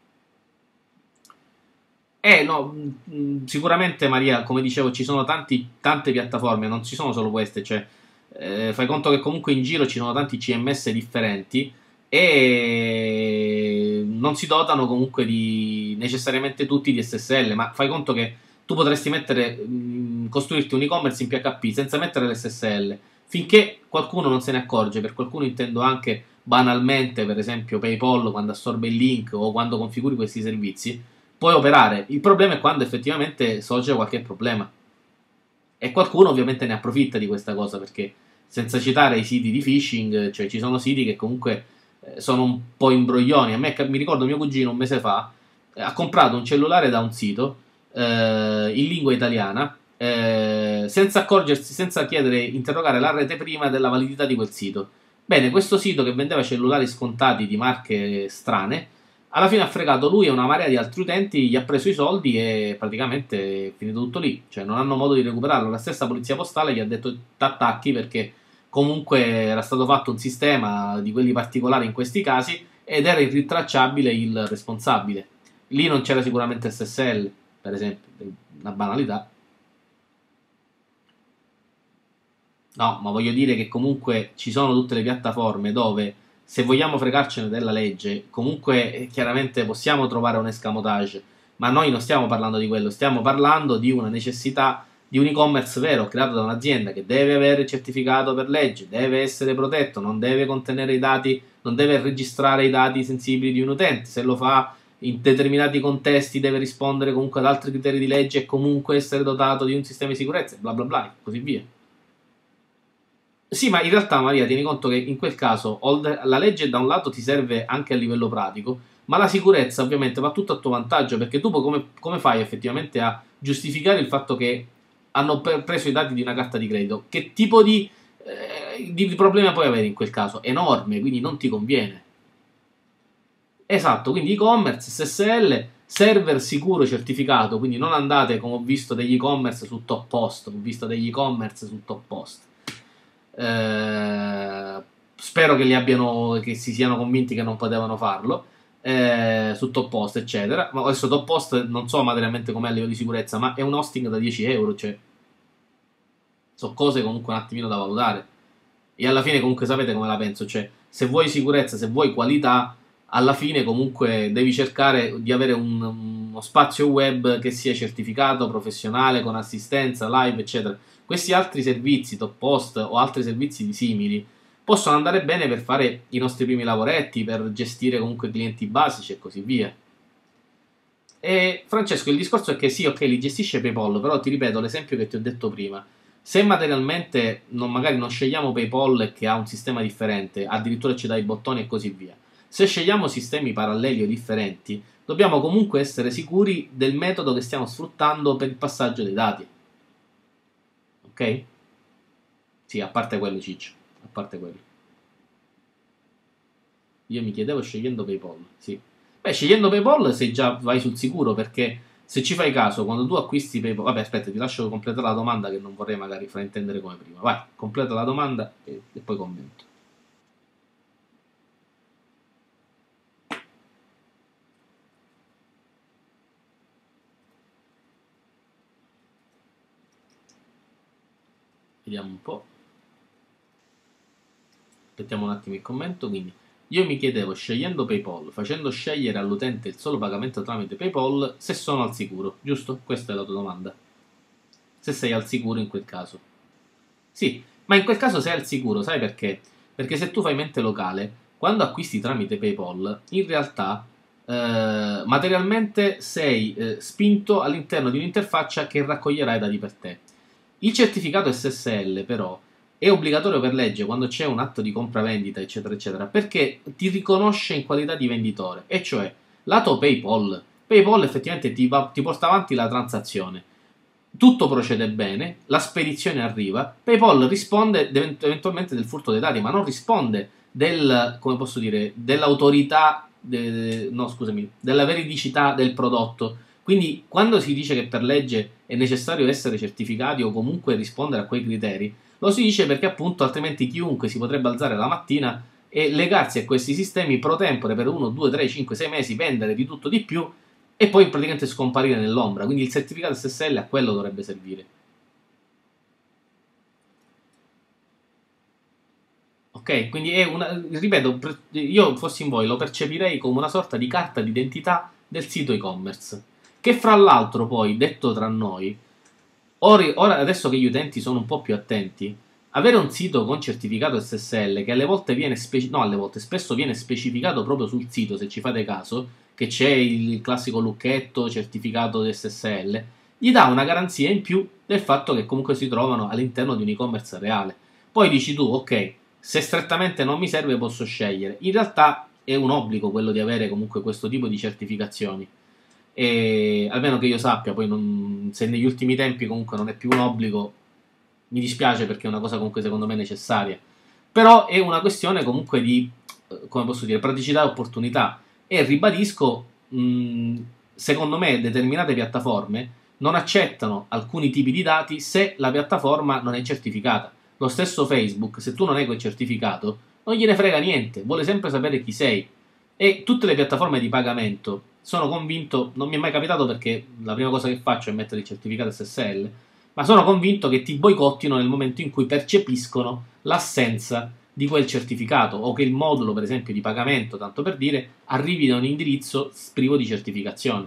No, sicuramente Maria, come dicevo, ci sono tante piattaforme, non ci sono solo queste, cioè fai conto che comunque in giro ci sono tanti CMS differenti e non si dotano comunque di necessariamente tutti di SSL, ma fai conto che tu potresti costruirti un e-commerce in PHP senza mettere l'SSL, finché qualcuno non se ne accorge. Per qualcuno intendo anche banalmente, per esempio PayPal, quando assorbe il link o quando configuri questi servizi puoi operare. Il problema è quando effettivamente sorge qualche problema. E qualcuno ovviamente ne approfitta di questa cosa, perché senza citare i siti di phishing, cioè ci sono siti che comunque sono un po' imbroglioni. A me mi ricordo mio cugino un mese fa ha comprato un cellulare da un sito in lingua italiana senza accorgersi, senza interrogare la rete prima della validità di quel sito. Bene, questo sito che vendeva cellulari scontati di marche strane alla fine ha fregato lui e una marea di altri utenti, gli ha preso i soldi e praticamente è finito tutto lì. Cioè non hanno modo di recuperarlo. La stessa polizia postale gli ha detto t'attacchi perché comunque era stato fatto un sistema di quelli particolari in questi casi ed era irritracciabile il responsabile. Lì non c'era sicuramente SSL, per esempio, una banalità. No, ma voglio dire che comunque ci sono tutte le piattaforme dove, se vogliamo fregarcene della legge, comunque chiaramente possiamo trovare un escamotage, ma noi non stiamo parlando di quello, stiamo parlando di una necessità di un e-commerce vero, creato da un'azienda che deve avere il certificato per legge, deve essere protetto, non deve contenere i dati, non deve registrare i dati sensibili di un utente, se lo fa in determinati contesti deve rispondere comunque ad altri criteri di legge e comunque essere dotato di un sistema di sicurezza, bla bla bla, e così via. Sì, ma in realtà Maria, tieni conto che in quel caso la legge da un lato ti serve anche a livello pratico, ma la sicurezza ovviamente va tutto a tuo vantaggio, perché tu poi come fai effettivamente a giustificare il fatto che hanno preso i dati di una carta di credito? Che tipo di problema puoi avere in quel caso? Enorme, quindi non ti conviene. Esatto, quindi e-commerce, SSL, server sicuro certificato, quindi non andate come ho visto degli e-commerce su top post, ho visto degli e-commerce su top post. Spero che si siano convinti che non potevano farlo su top post eccetera, ma adesso top post non so materialmente com'è a livello di sicurezza, ma è un hosting da 10 euro, cioè sono cose comunque un attimino da valutare. E alla fine comunque sapete come la penso, cioè se vuoi sicurezza, se vuoi qualità, alla fine comunque devi cercare di avere uno spazio web che sia certificato, professionale, con assistenza, live, eccetera. Questi altri servizi, top post o altri servizi simili, possono andare bene per fare i nostri primi lavoretti, per gestire comunque clienti basici e così via. E Francesco, il discorso è che sì, ok, li gestisce PayPal, però ti ripeto l'esempio che ti ho detto prima. Se materialmente magari non scegliamo PayPal che ha un sistema differente, addirittura ci dà i bottoni e così via. Se scegliamo sistemi paralleli o differenti, dobbiamo comunque essere sicuri del metodo che stiamo sfruttando per il passaggio dei dati. Ok? Sì, a parte quello, Ciccio. A parte quello. Io mi chiedevo scegliendo PayPal, sì. Beh, scegliendo PayPal se già vai sul sicuro, perché se ci fai caso, quando tu acquisti PayPal... Vabbè, aspetta, ti lascio completare la domanda che non vorrei magari fraintendere come prima. Vai, completa la domanda e poi commento. Vediamo un po'. Aspettiamo un attimo il commento, quindi... Io mi chiedevo, scegliendo PayPal, facendo scegliere all'utente il solo pagamento tramite PayPal, se sono al sicuro, giusto? Questa è la tua domanda. Se sei al sicuro in quel caso. Sì, ma in quel caso sei al sicuro, sai perché? Perché se tu fai mente locale, quando acquisti tramite PayPal, in realtà materialmente sei spinto all'interno di un'interfaccia che raccoglierà i dati per te. Il certificato SSL, però, è obbligatorio per legge quando c'è un atto di compravendita, eccetera, eccetera, perché ti riconosce in qualità di venditore, e cioè, lato PayPal, PayPal effettivamente ti porta avanti la transazione. Tutto procede bene, la spedizione arriva, PayPal risponde eventualmente del furto dei dati, ma non risponde del, come posso dire, dell'autorità, no scusami, della veridicità del prodotto. Quindi quando si dice che per legge è necessario essere certificati o comunque rispondere a quei criteri, lo si dice perché appunto altrimenti chiunque si potrebbe alzare la mattina e legarsi a questi sistemi pro tempore per 1, 2, 3, 5, 6 mesi, vendere di tutto di più e poi praticamente scomparire nell'ombra. Quindi il certificato SSL a quello dovrebbe servire. Ok? Quindi è una, ripeto, io fossi in voi lo percepirei come una sorta di carta d'identità del sito e-commerce. Che fra l'altro poi, detto tra noi, ora adesso che gli utenti sono un po' più attenti, avere un sito con certificato SSL che alle volte viene no, alle volte spesso viene specificato proprio sul sito, se ci fate caso, che c'è il classico lucchetto certificato SSL, gli dà una garanzia in più del fatto che comunque si trovano all'interno di un e-commerce reale. Poi dici tu, ok, se strettamente non mi serve posso scegliere. In realtà è un obbligo quello di avere comunque questo tipo di certificazioni. E almeno che io sappia, poi se negli ultimi tempi comunque non è più un obbligo, mi dispiace perché è una cosa comunque secondo me necessaria. Però è una questione comunque di, come posso dire, praticità e opportunità. E ribadisco, secondo me determinate piattaforme non accettano alcuni tipi di dati se la piattaforma non è certificata. Lo stesso Facebook, se tu non hai quel certificato, non gliene frega niente, vuole sempre sapere chi sei. E tutte le piattaforme di pagamento, sono convinto, non mi è mai capitato perché la prima cosa che faccio è mettere il certificato SSL, ma sono convinto che ti boicottino nel momento in cui percepiscono l'assenza di quel certificato o che il modulo, per esempio, di pagamento, tanto per dire, arrivi da un indirizzo privo di certificazione.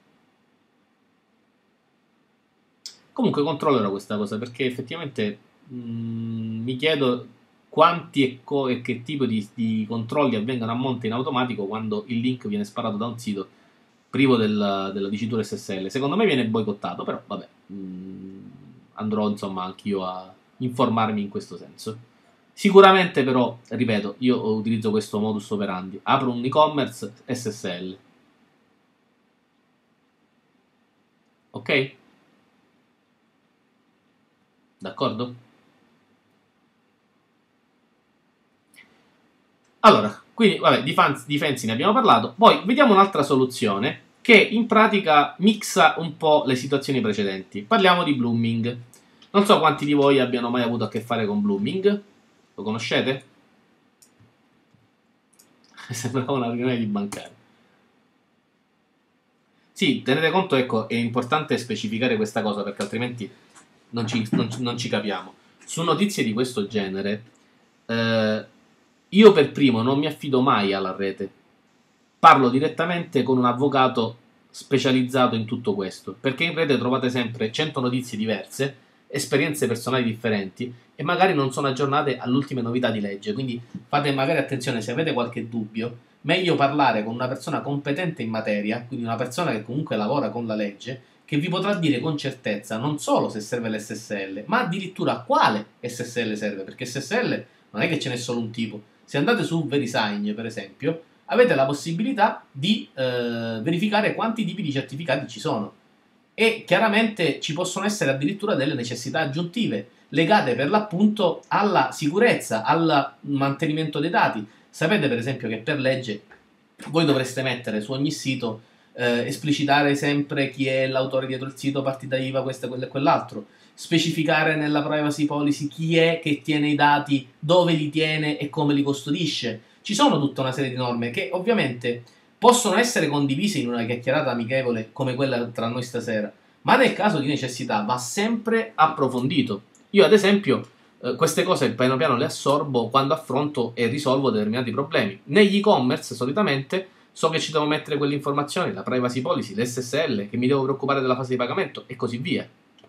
Comunque controllerò questa cosa perché effettivamente mi chiedo quanti e che tipo di controlli avvengono a monte in automatico quando il link viene sparato da un sito privo della dicitura SSL. Secondo me viene boicottato, però vabbè, andrò insomma anch'io a informarmi in questo senso. Sicuramente però, ripeto, io utilizzo questo modus operandi. Apro un e-commerce SSL. Ok? D'accordo? Allora, quindi, vabbè, di fancy ne abbiamo parlato. Poi vediamo un'altra soluzione che in pratica mixa un po' le situazioni precedenti. Parliamo di Blooming. Non so quanti di voi abbiano mai avuto a che fare con Blooming. Lo conoscete? Sembrava una riunione di bancari. Sì, tenete conto, ecco, è importante specificare questa cosa perché altrimenti non ci capiamo. Su notizie di questo genere, eh, io per primo non mi affido mai alla rete. Parlo direttamente con un avvocato specializzato in tutto questo, perché in rete trovate sempre 100 notizie diverse, esperienze personali differenti e magari non sono aggiornate alle ultime novità di legge, quindi fate magari attenzione se avete qualche dubbio, meglio parlare con una persona competente in materia, quindi una persona che comunque lavora con la legge, che vi potrà dire con certezza non solo se serve l'SSL, ma addirittura quale SSL serve, perché SSL non è che ce n'è solo un tipo. Se andate su VeriSign, per esempio, avete la possibilità di verificare quanti tipi di certificati ci sono e chiaramente ci possono essere addirittura delle necessità aggiuntive legate per l'appunto alla sicurezza, al mantenimento dei dati. Sapete per esempio che per legge voi dovreste mettere su ogni sito, esplicitare sempre chi è l'autore dietro il sito, partita IVA, questo, quello e quell'altro, specificare nella privacy policy chi è che tiene i dati, dove li tiene e come li custodisce. Ci sono tutta una serie di norme che ovviamente possono essere condivise in una chiacchierata amichevole come quella tra noi stasera, ma nel caso di necessità va sempre approfondito. Io ad esempio queste cose piano piano le assorbo quando affronto e risolvo determinati problemi. Negli e-commerce solitamente so che ci devo mettere quelle informazioni, la privacy policy, l'SSL, che mi devo preoccupare della fase di pagamento e così via.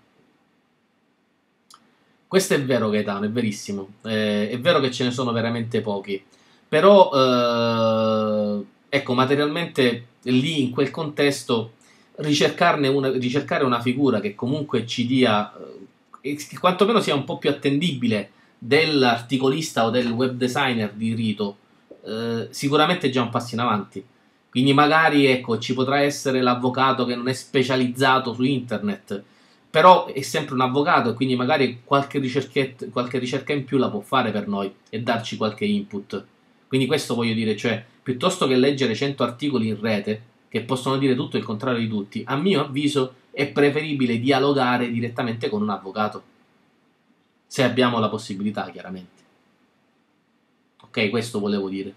Questo è vero, Gaetano, è verissimo. È vero che ce ne sono veramente pochi. Però, ecco, materialmente lì, in quel contesto, ricercare una figura che comunque ci dia, che quantomeno sia un po' più attendibile dell'articolista o del web designer di rito, sicuramente è già un passo in avanti. Quindi magari, ecco, ci potrà essere l'avvocato che non è specializzato su internet, però è sempre un avvocato e quindi magari qualche ricerca in più la può fare per noi e darci qualche input. Quindi questo voglio dire, cioè, piuttosto che leggere 100 articoli in rete che possono dire tutto il contrario di tutti, a mio avviso è preferibile dialogare direttamente con un avvocato, se abbiamo la possibilità, chiaramente. Ok, questo volevo dire.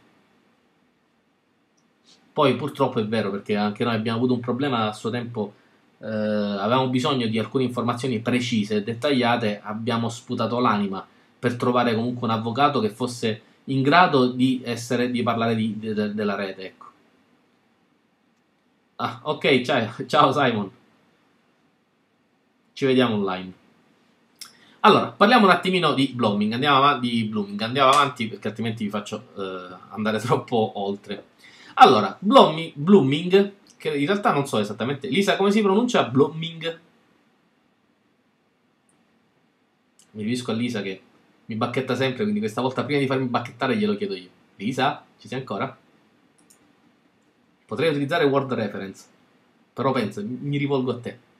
Poi purtroppo è vero, perché anche noi abbiamo avuto un problema a suo tempo, avevamo bisogno di alcune informazioni precise e dettagliate, abbiamo sputato l'anima per trovare comunque un avvocato che fosse in grado di parlare della rete, ecco. Ah, ok, ciao Simon, ci vediamo online. Allora, parliamo un attimino di Blooming, andiamo avanti perché altrimenti vi faccio andare troppo oltre. Allora, Blooming, che in realtà non so esattamente. Lisa, come si pronuncia Blooming? Mi riferisco a Lisa che mi bacchetta sempre, quindi questa volta prima di farmi bacchettare glielo chiedo io. Lisa, ci sei ancora? Potrei utilizzare Word Reference, però penso, mi rivolgo a te.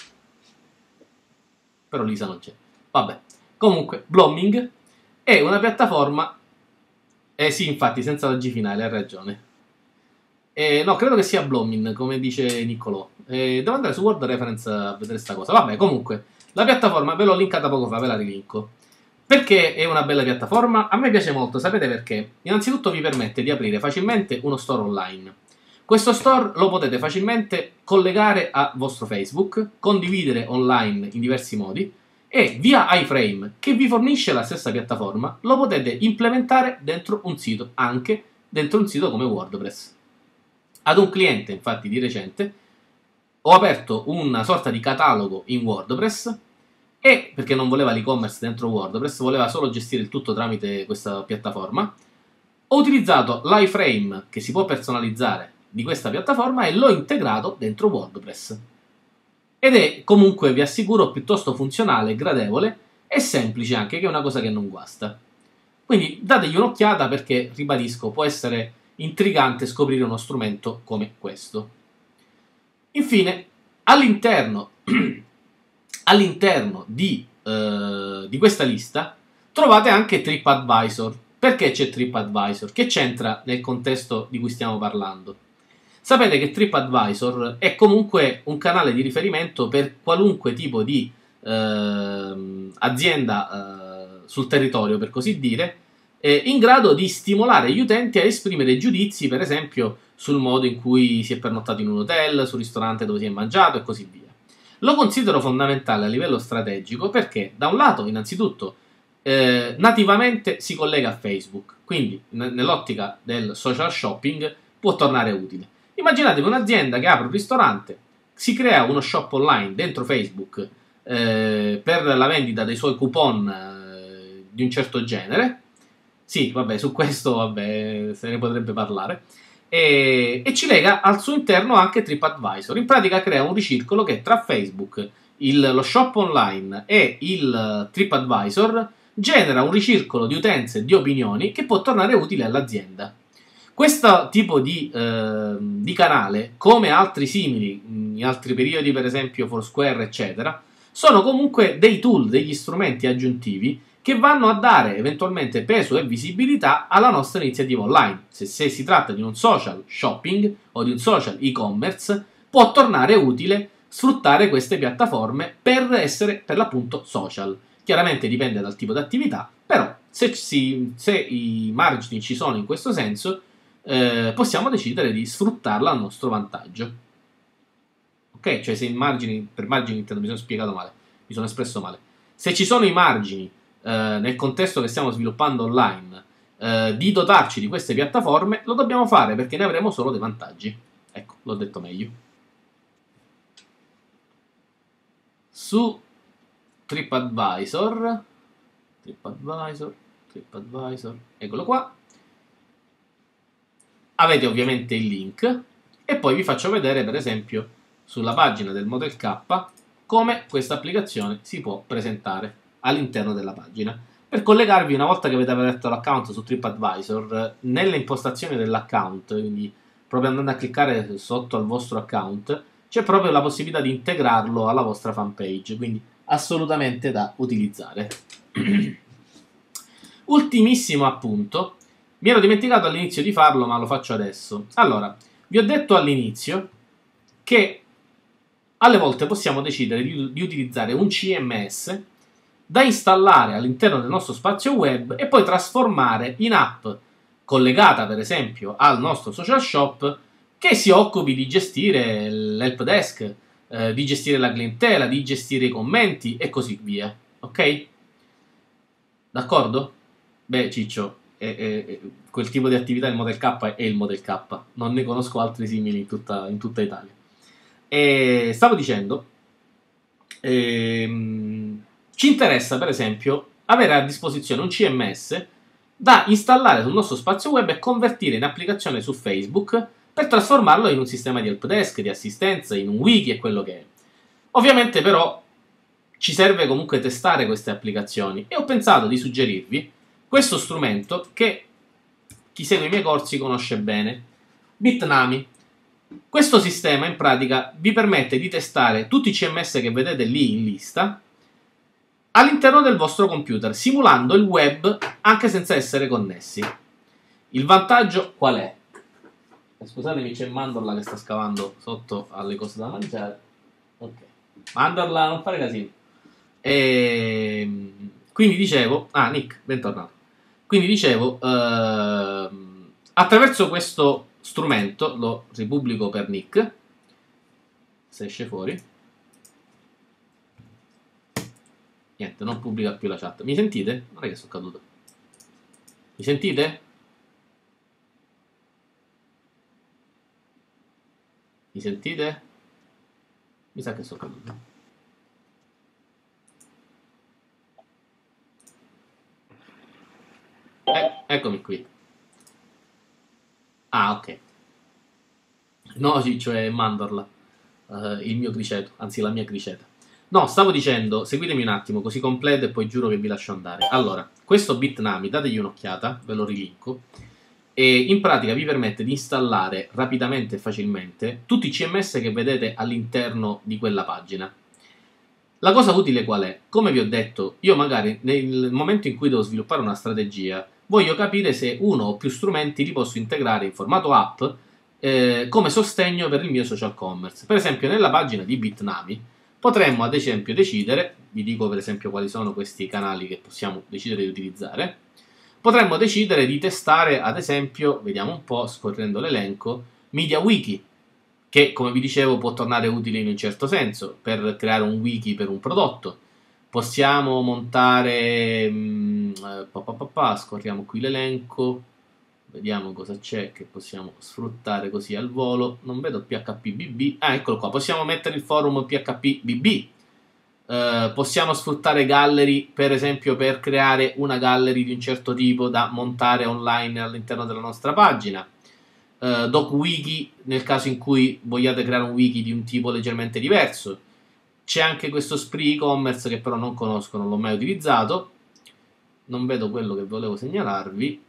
Però Lisa non c'è. Vabbè. Comunque, Blooming è una piattaforma... sì, infatti, senza la G finale, hai ragione. No, credo che sia Blooming, come dice Niccolò. Devo andare su Word Reference a vedere sta cosa. Vabbè, comunque, la piattaforma ve l'ho linkata poco fa, ve la rilinko. Perché è una bella piattaforma? A me piace molto, sapete perché? Innanzitutto vi permette di aprire facilmente uno store online. Questo store lo potete facilmente collegare a vostro Facebook, condividere online in diversi modi e via iFrame, che vi fornisce la stessa piattaforma, lo potete implementare dentro un sito, anche dentro un sito come WordPress. Ad un cliente, infatti, di recente ho aperto una sorta di catalogo in WordPress e, perché non voleva l'e-commerce dentro WordPress, voleva solo gestire il tutto tramite questa piattaforma, ho utilizzato l'iFrame che si può personalizzare di questa piattaforma e l'ho integrato dentro WordPress. Ed è comunque, vi assicuro, piuttosto funzionale, gradevole e semplice anche, che è una cosa che non guasta. Quindi dategli un'occhiata perché, ribadisco, può essere intrigante scoprire uno strumento come questo. Infine, all'interno di questa lista trovate anche TripAdvisor. Perché c'è TripAdvisor? Che c'entra nel contesto di cui stiamo parlando? Sapete che TripAdvisor è comunque un canale di riferimento per qualunque tipo di azienda sul territorio, per così dire, in grado di stimolare gli utenti a esprimere giudizi, per esempio, sul modo in cui si è pernottato in un hotel, sul ristorante dove si è mangiato e così via. Lo considero fondamentale a livello strategico perché, da un lato, innanzitutto, nativamente si collega a Facebook, quindi nell'ottica del social shopping può tornare utile. Immaginatevi un'azienda che apre un ristorante, si crea uno shop online dentro Facebook per la vendita dei suoi coupon di un certo genere. Sì, vabbè, su questo vabbè, se ne potrebbe parlare. E ci lega al suo interno anche TripAdvisor. In pratica crea un ricircolo che tra Facebook, lo shop online e il TripAdvisor genera un ricircolo di utenze e di opinioni che può tornare utile all'azienda. Questo tipo di canale, come altri simili, in altri periodi, per esempio Foursquare, eccetera, sono comunque dei tool, degli strumenti aggiuntivi che vanno a dare eventualmente peso e visibilità alla nostra iniziativa online. Se si tratta di un social shopping o di un social e-commerce, può tornare utile sfruttare queste piattaforme per essere per l'appunto social. Chiaramente dipende dal tipo di attività, però se i margini ci sono in questo senso, possiamo decidere di sfruttarla a nostro vantaggio. Ok? Cioè se per margini intendo, mi sono spiegato male, mi sono espresso male. Se ci sono i margini nel contesto che stiamo sviluppando online di dotarci di queste piattaforme, lo dobbiamo fare perché ne avremo solo dei vantaggi. Ecco, l'ho detto meglio. Su TripAdvisor, eccolo qua, avete ovviamente il link e poi vi faccio vedere per esempio sulla pagina del Model K come questa applicazione si può presentare all'interno della pagina. Per collegarvi, una volta che avete aperto l'account su TripAdvisor, nelle impostazioni dell'account, quindi proprio andando a cliccare sotto al vostro account, c'è proprio la possibilità di integrarlo alla vostra fanpage, quindi assolutamente da utilizzare. Ultimissimo appunto, mi ero dimenticato all'inizio di farlo, ma lo faccio adesso. Allora, vi ho detto all'inizio che alle volte possiamo decidere di utilizzare un CMS da installare all'interno del nostro spazio web e poi trasformare in app collegata per esempio al nostro social shop che si occupi di gestire l'help desk, di gestire la clientela, di gestire i commenti e così via. Ok? D'accordo? Beh, Ciccio, quel tipo di attività il Model K è il Model K. Non ne conosco altri simili in tutta Italia. E stavo dicendo, ci interessa per esempio avere a disposizione un CMS da installare sul nostro spazio web e convertire in applicazione su Facebook per trasformarlo in un sistema di helpdesk, di assistenza, in un wiki e quello che è. Ovviamente però ci serve comunque testare queste applicazioni e ho pensato di suggerirvi questo strumento che chi segue i miei corsi conosce bene, Bitnami. Questo sistema in pratica vi permette di testare tutti i CMS che vedete lì in lista all'interno del vostro computer, simulando il web anche senza essere connessi. Il vantaggio qual è? Scusatemi, c'è Mandorla che sta scavando sotto alle cose da mangiare. Ok. Mandorla, non fare casino. Quindi dicevo... Ah, Nick, bentornato. Quindi dicevo, attraverso questo strumento, lo ripubblico per Nick, se esce fuori, niente, non pubblica più la chat. Mi sentite? Non è che sono caduto. Mi sentite? Mi sentite? Mi sa che sono caduto. Eccomi qui. Ah, ok. No, Ciccio, è Mandorla, il mio criceto, anzi la mia criceta. No, stavo dicendo, seguitemi un attimo, così completo e poi giuro che vi lascio andare. Allora, questo Bitnami, dategli un'occhiata, ve lo rilinko, e in pratica vi permette di installare rapidamente e facilmente tutti i CMS che vedete all'interno di quella pagina. La cosa utile qual è? Come vi ho detto, io magari nel momento in cui devo sviluppare una strategia, voglio capire se uno o più strumenti li posso integrare in formato app come sostegno per il mio social commerce. Per esempio, nella pagina di Bitnami potremmo ad esempio decidere, vi dico per esempio quali sono questi canali che possiamo decidere di utilizzare, potremmo decidere di testare ad esempio, vediamo un po' scorrendo l'elenco, MediaWiki, che come vi dicevo può tornare utile in un certo senso per creare un wiki per un prodotto. Possiamo montare, scorriamo qui l'elenco, vediamo cosa c'è che possiamo sfruttare così al volo. Non vedo PHPBB, eccolo qua, possiamo mettere il forum PHPBB. Possiamo sfruttare gallery per esempio per creare una gallery di un certo tipo da montare online all'interno della nostra pagina. DocWiki nel caso in cui vogliate creare un wiki di un tipo leggermente diverso. C'è anche questo Spree e-commerce che però non conosco, non l'ho mai utilizzato, non vedo quello che volevo segnalarvi,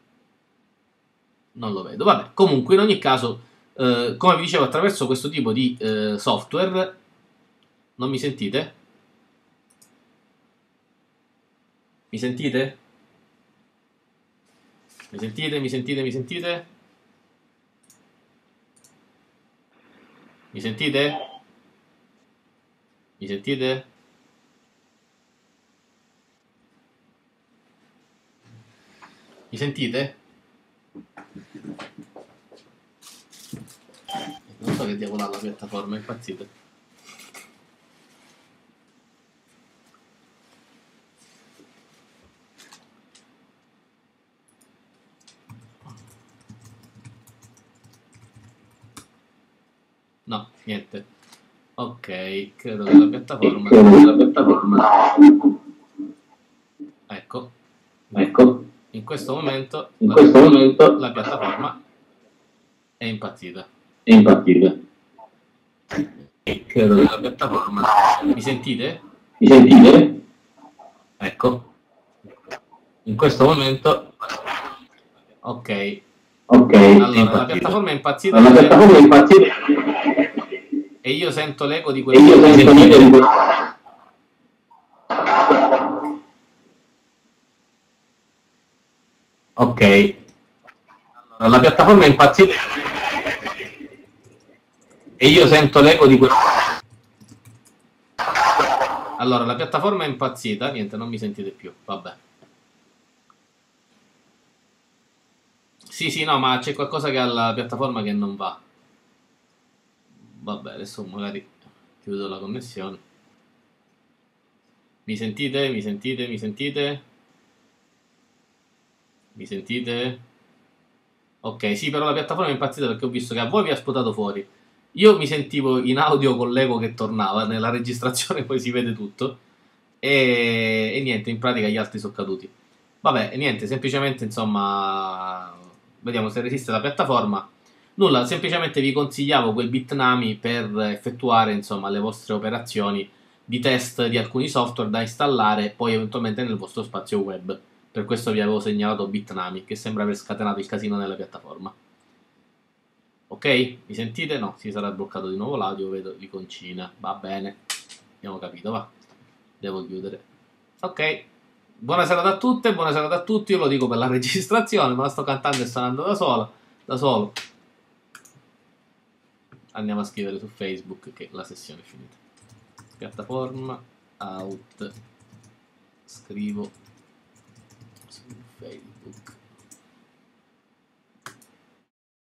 non lo vedo, vabbè, comunque in ogni caso come vi dicevo attraverso questo tipo di software, non mi sentite? Mi sentite? Mi sentite? Mi sentite? Mi sentite? Mi sentite? Mi sentite? Mi sentite? Non so che diavolo ha la piattaforma, è impazzita. No, niente. Ok, credo che la piattaforma... Ecco. Ecco, In questo momento, in questo momento la piattaforma è impazzita. è impazzita. Credo che la piattaforma... Mi sentite? Mi sentite? Ecco. In questo momento... Ok. Ok, Allora, la piattaforma è impazzita la piattaforma è impazzita e io sento l'eco di e quello io che sento sentite. l'eco di Ok. Allora, la piattaforma è impazzita e io sento l'eco di quello. Allora, la piattaforma è impazzita. Niente, non mi sentite più. Vabbè. Sì, sì, no, ma c'è qualcosa che ha la piattaforma che non va. Vabbè, adesso magari chiudo la connessione. Mi sentite? Mi sentite? Mi sentite? Mi sentite? Ok, sì, però la piattaforma è impazzita perché ho visto che a voi vi ha sputato fuori. Io mi sentivo in audio con l'eco che tornava, nella registrazione poi si vede tutto. E niente, in pratica gli altri sono caduti. Vabbè, niente, semplicemente insomma, vediamo se resiste la piattaforma. Nulla, semplicemente vi consigliavo quel Bitnami per effettuare insomma le vostre operazioni di test di alcuni software da installare poi eventualmente nel vostro spazio web. Per questo vi avevo segnalato Bitnami, che sembra aver scatenato il casino nella piattaforma. Ok? Mi sentite? No, si sarà bloccato di nuovo l'audio, vedo l'iconcina. Va bene, abbiamo capito, va. Devo chiudere. Ok. Buona serata a tutte, buona serata a tutti. Io lo dico per la registrazione, me la sto cantando e suonando da sola. Da solo. Andiamo a scrivere su Facebook che la sessione è finita. Piattaforma, out. Scrivo su Facebook.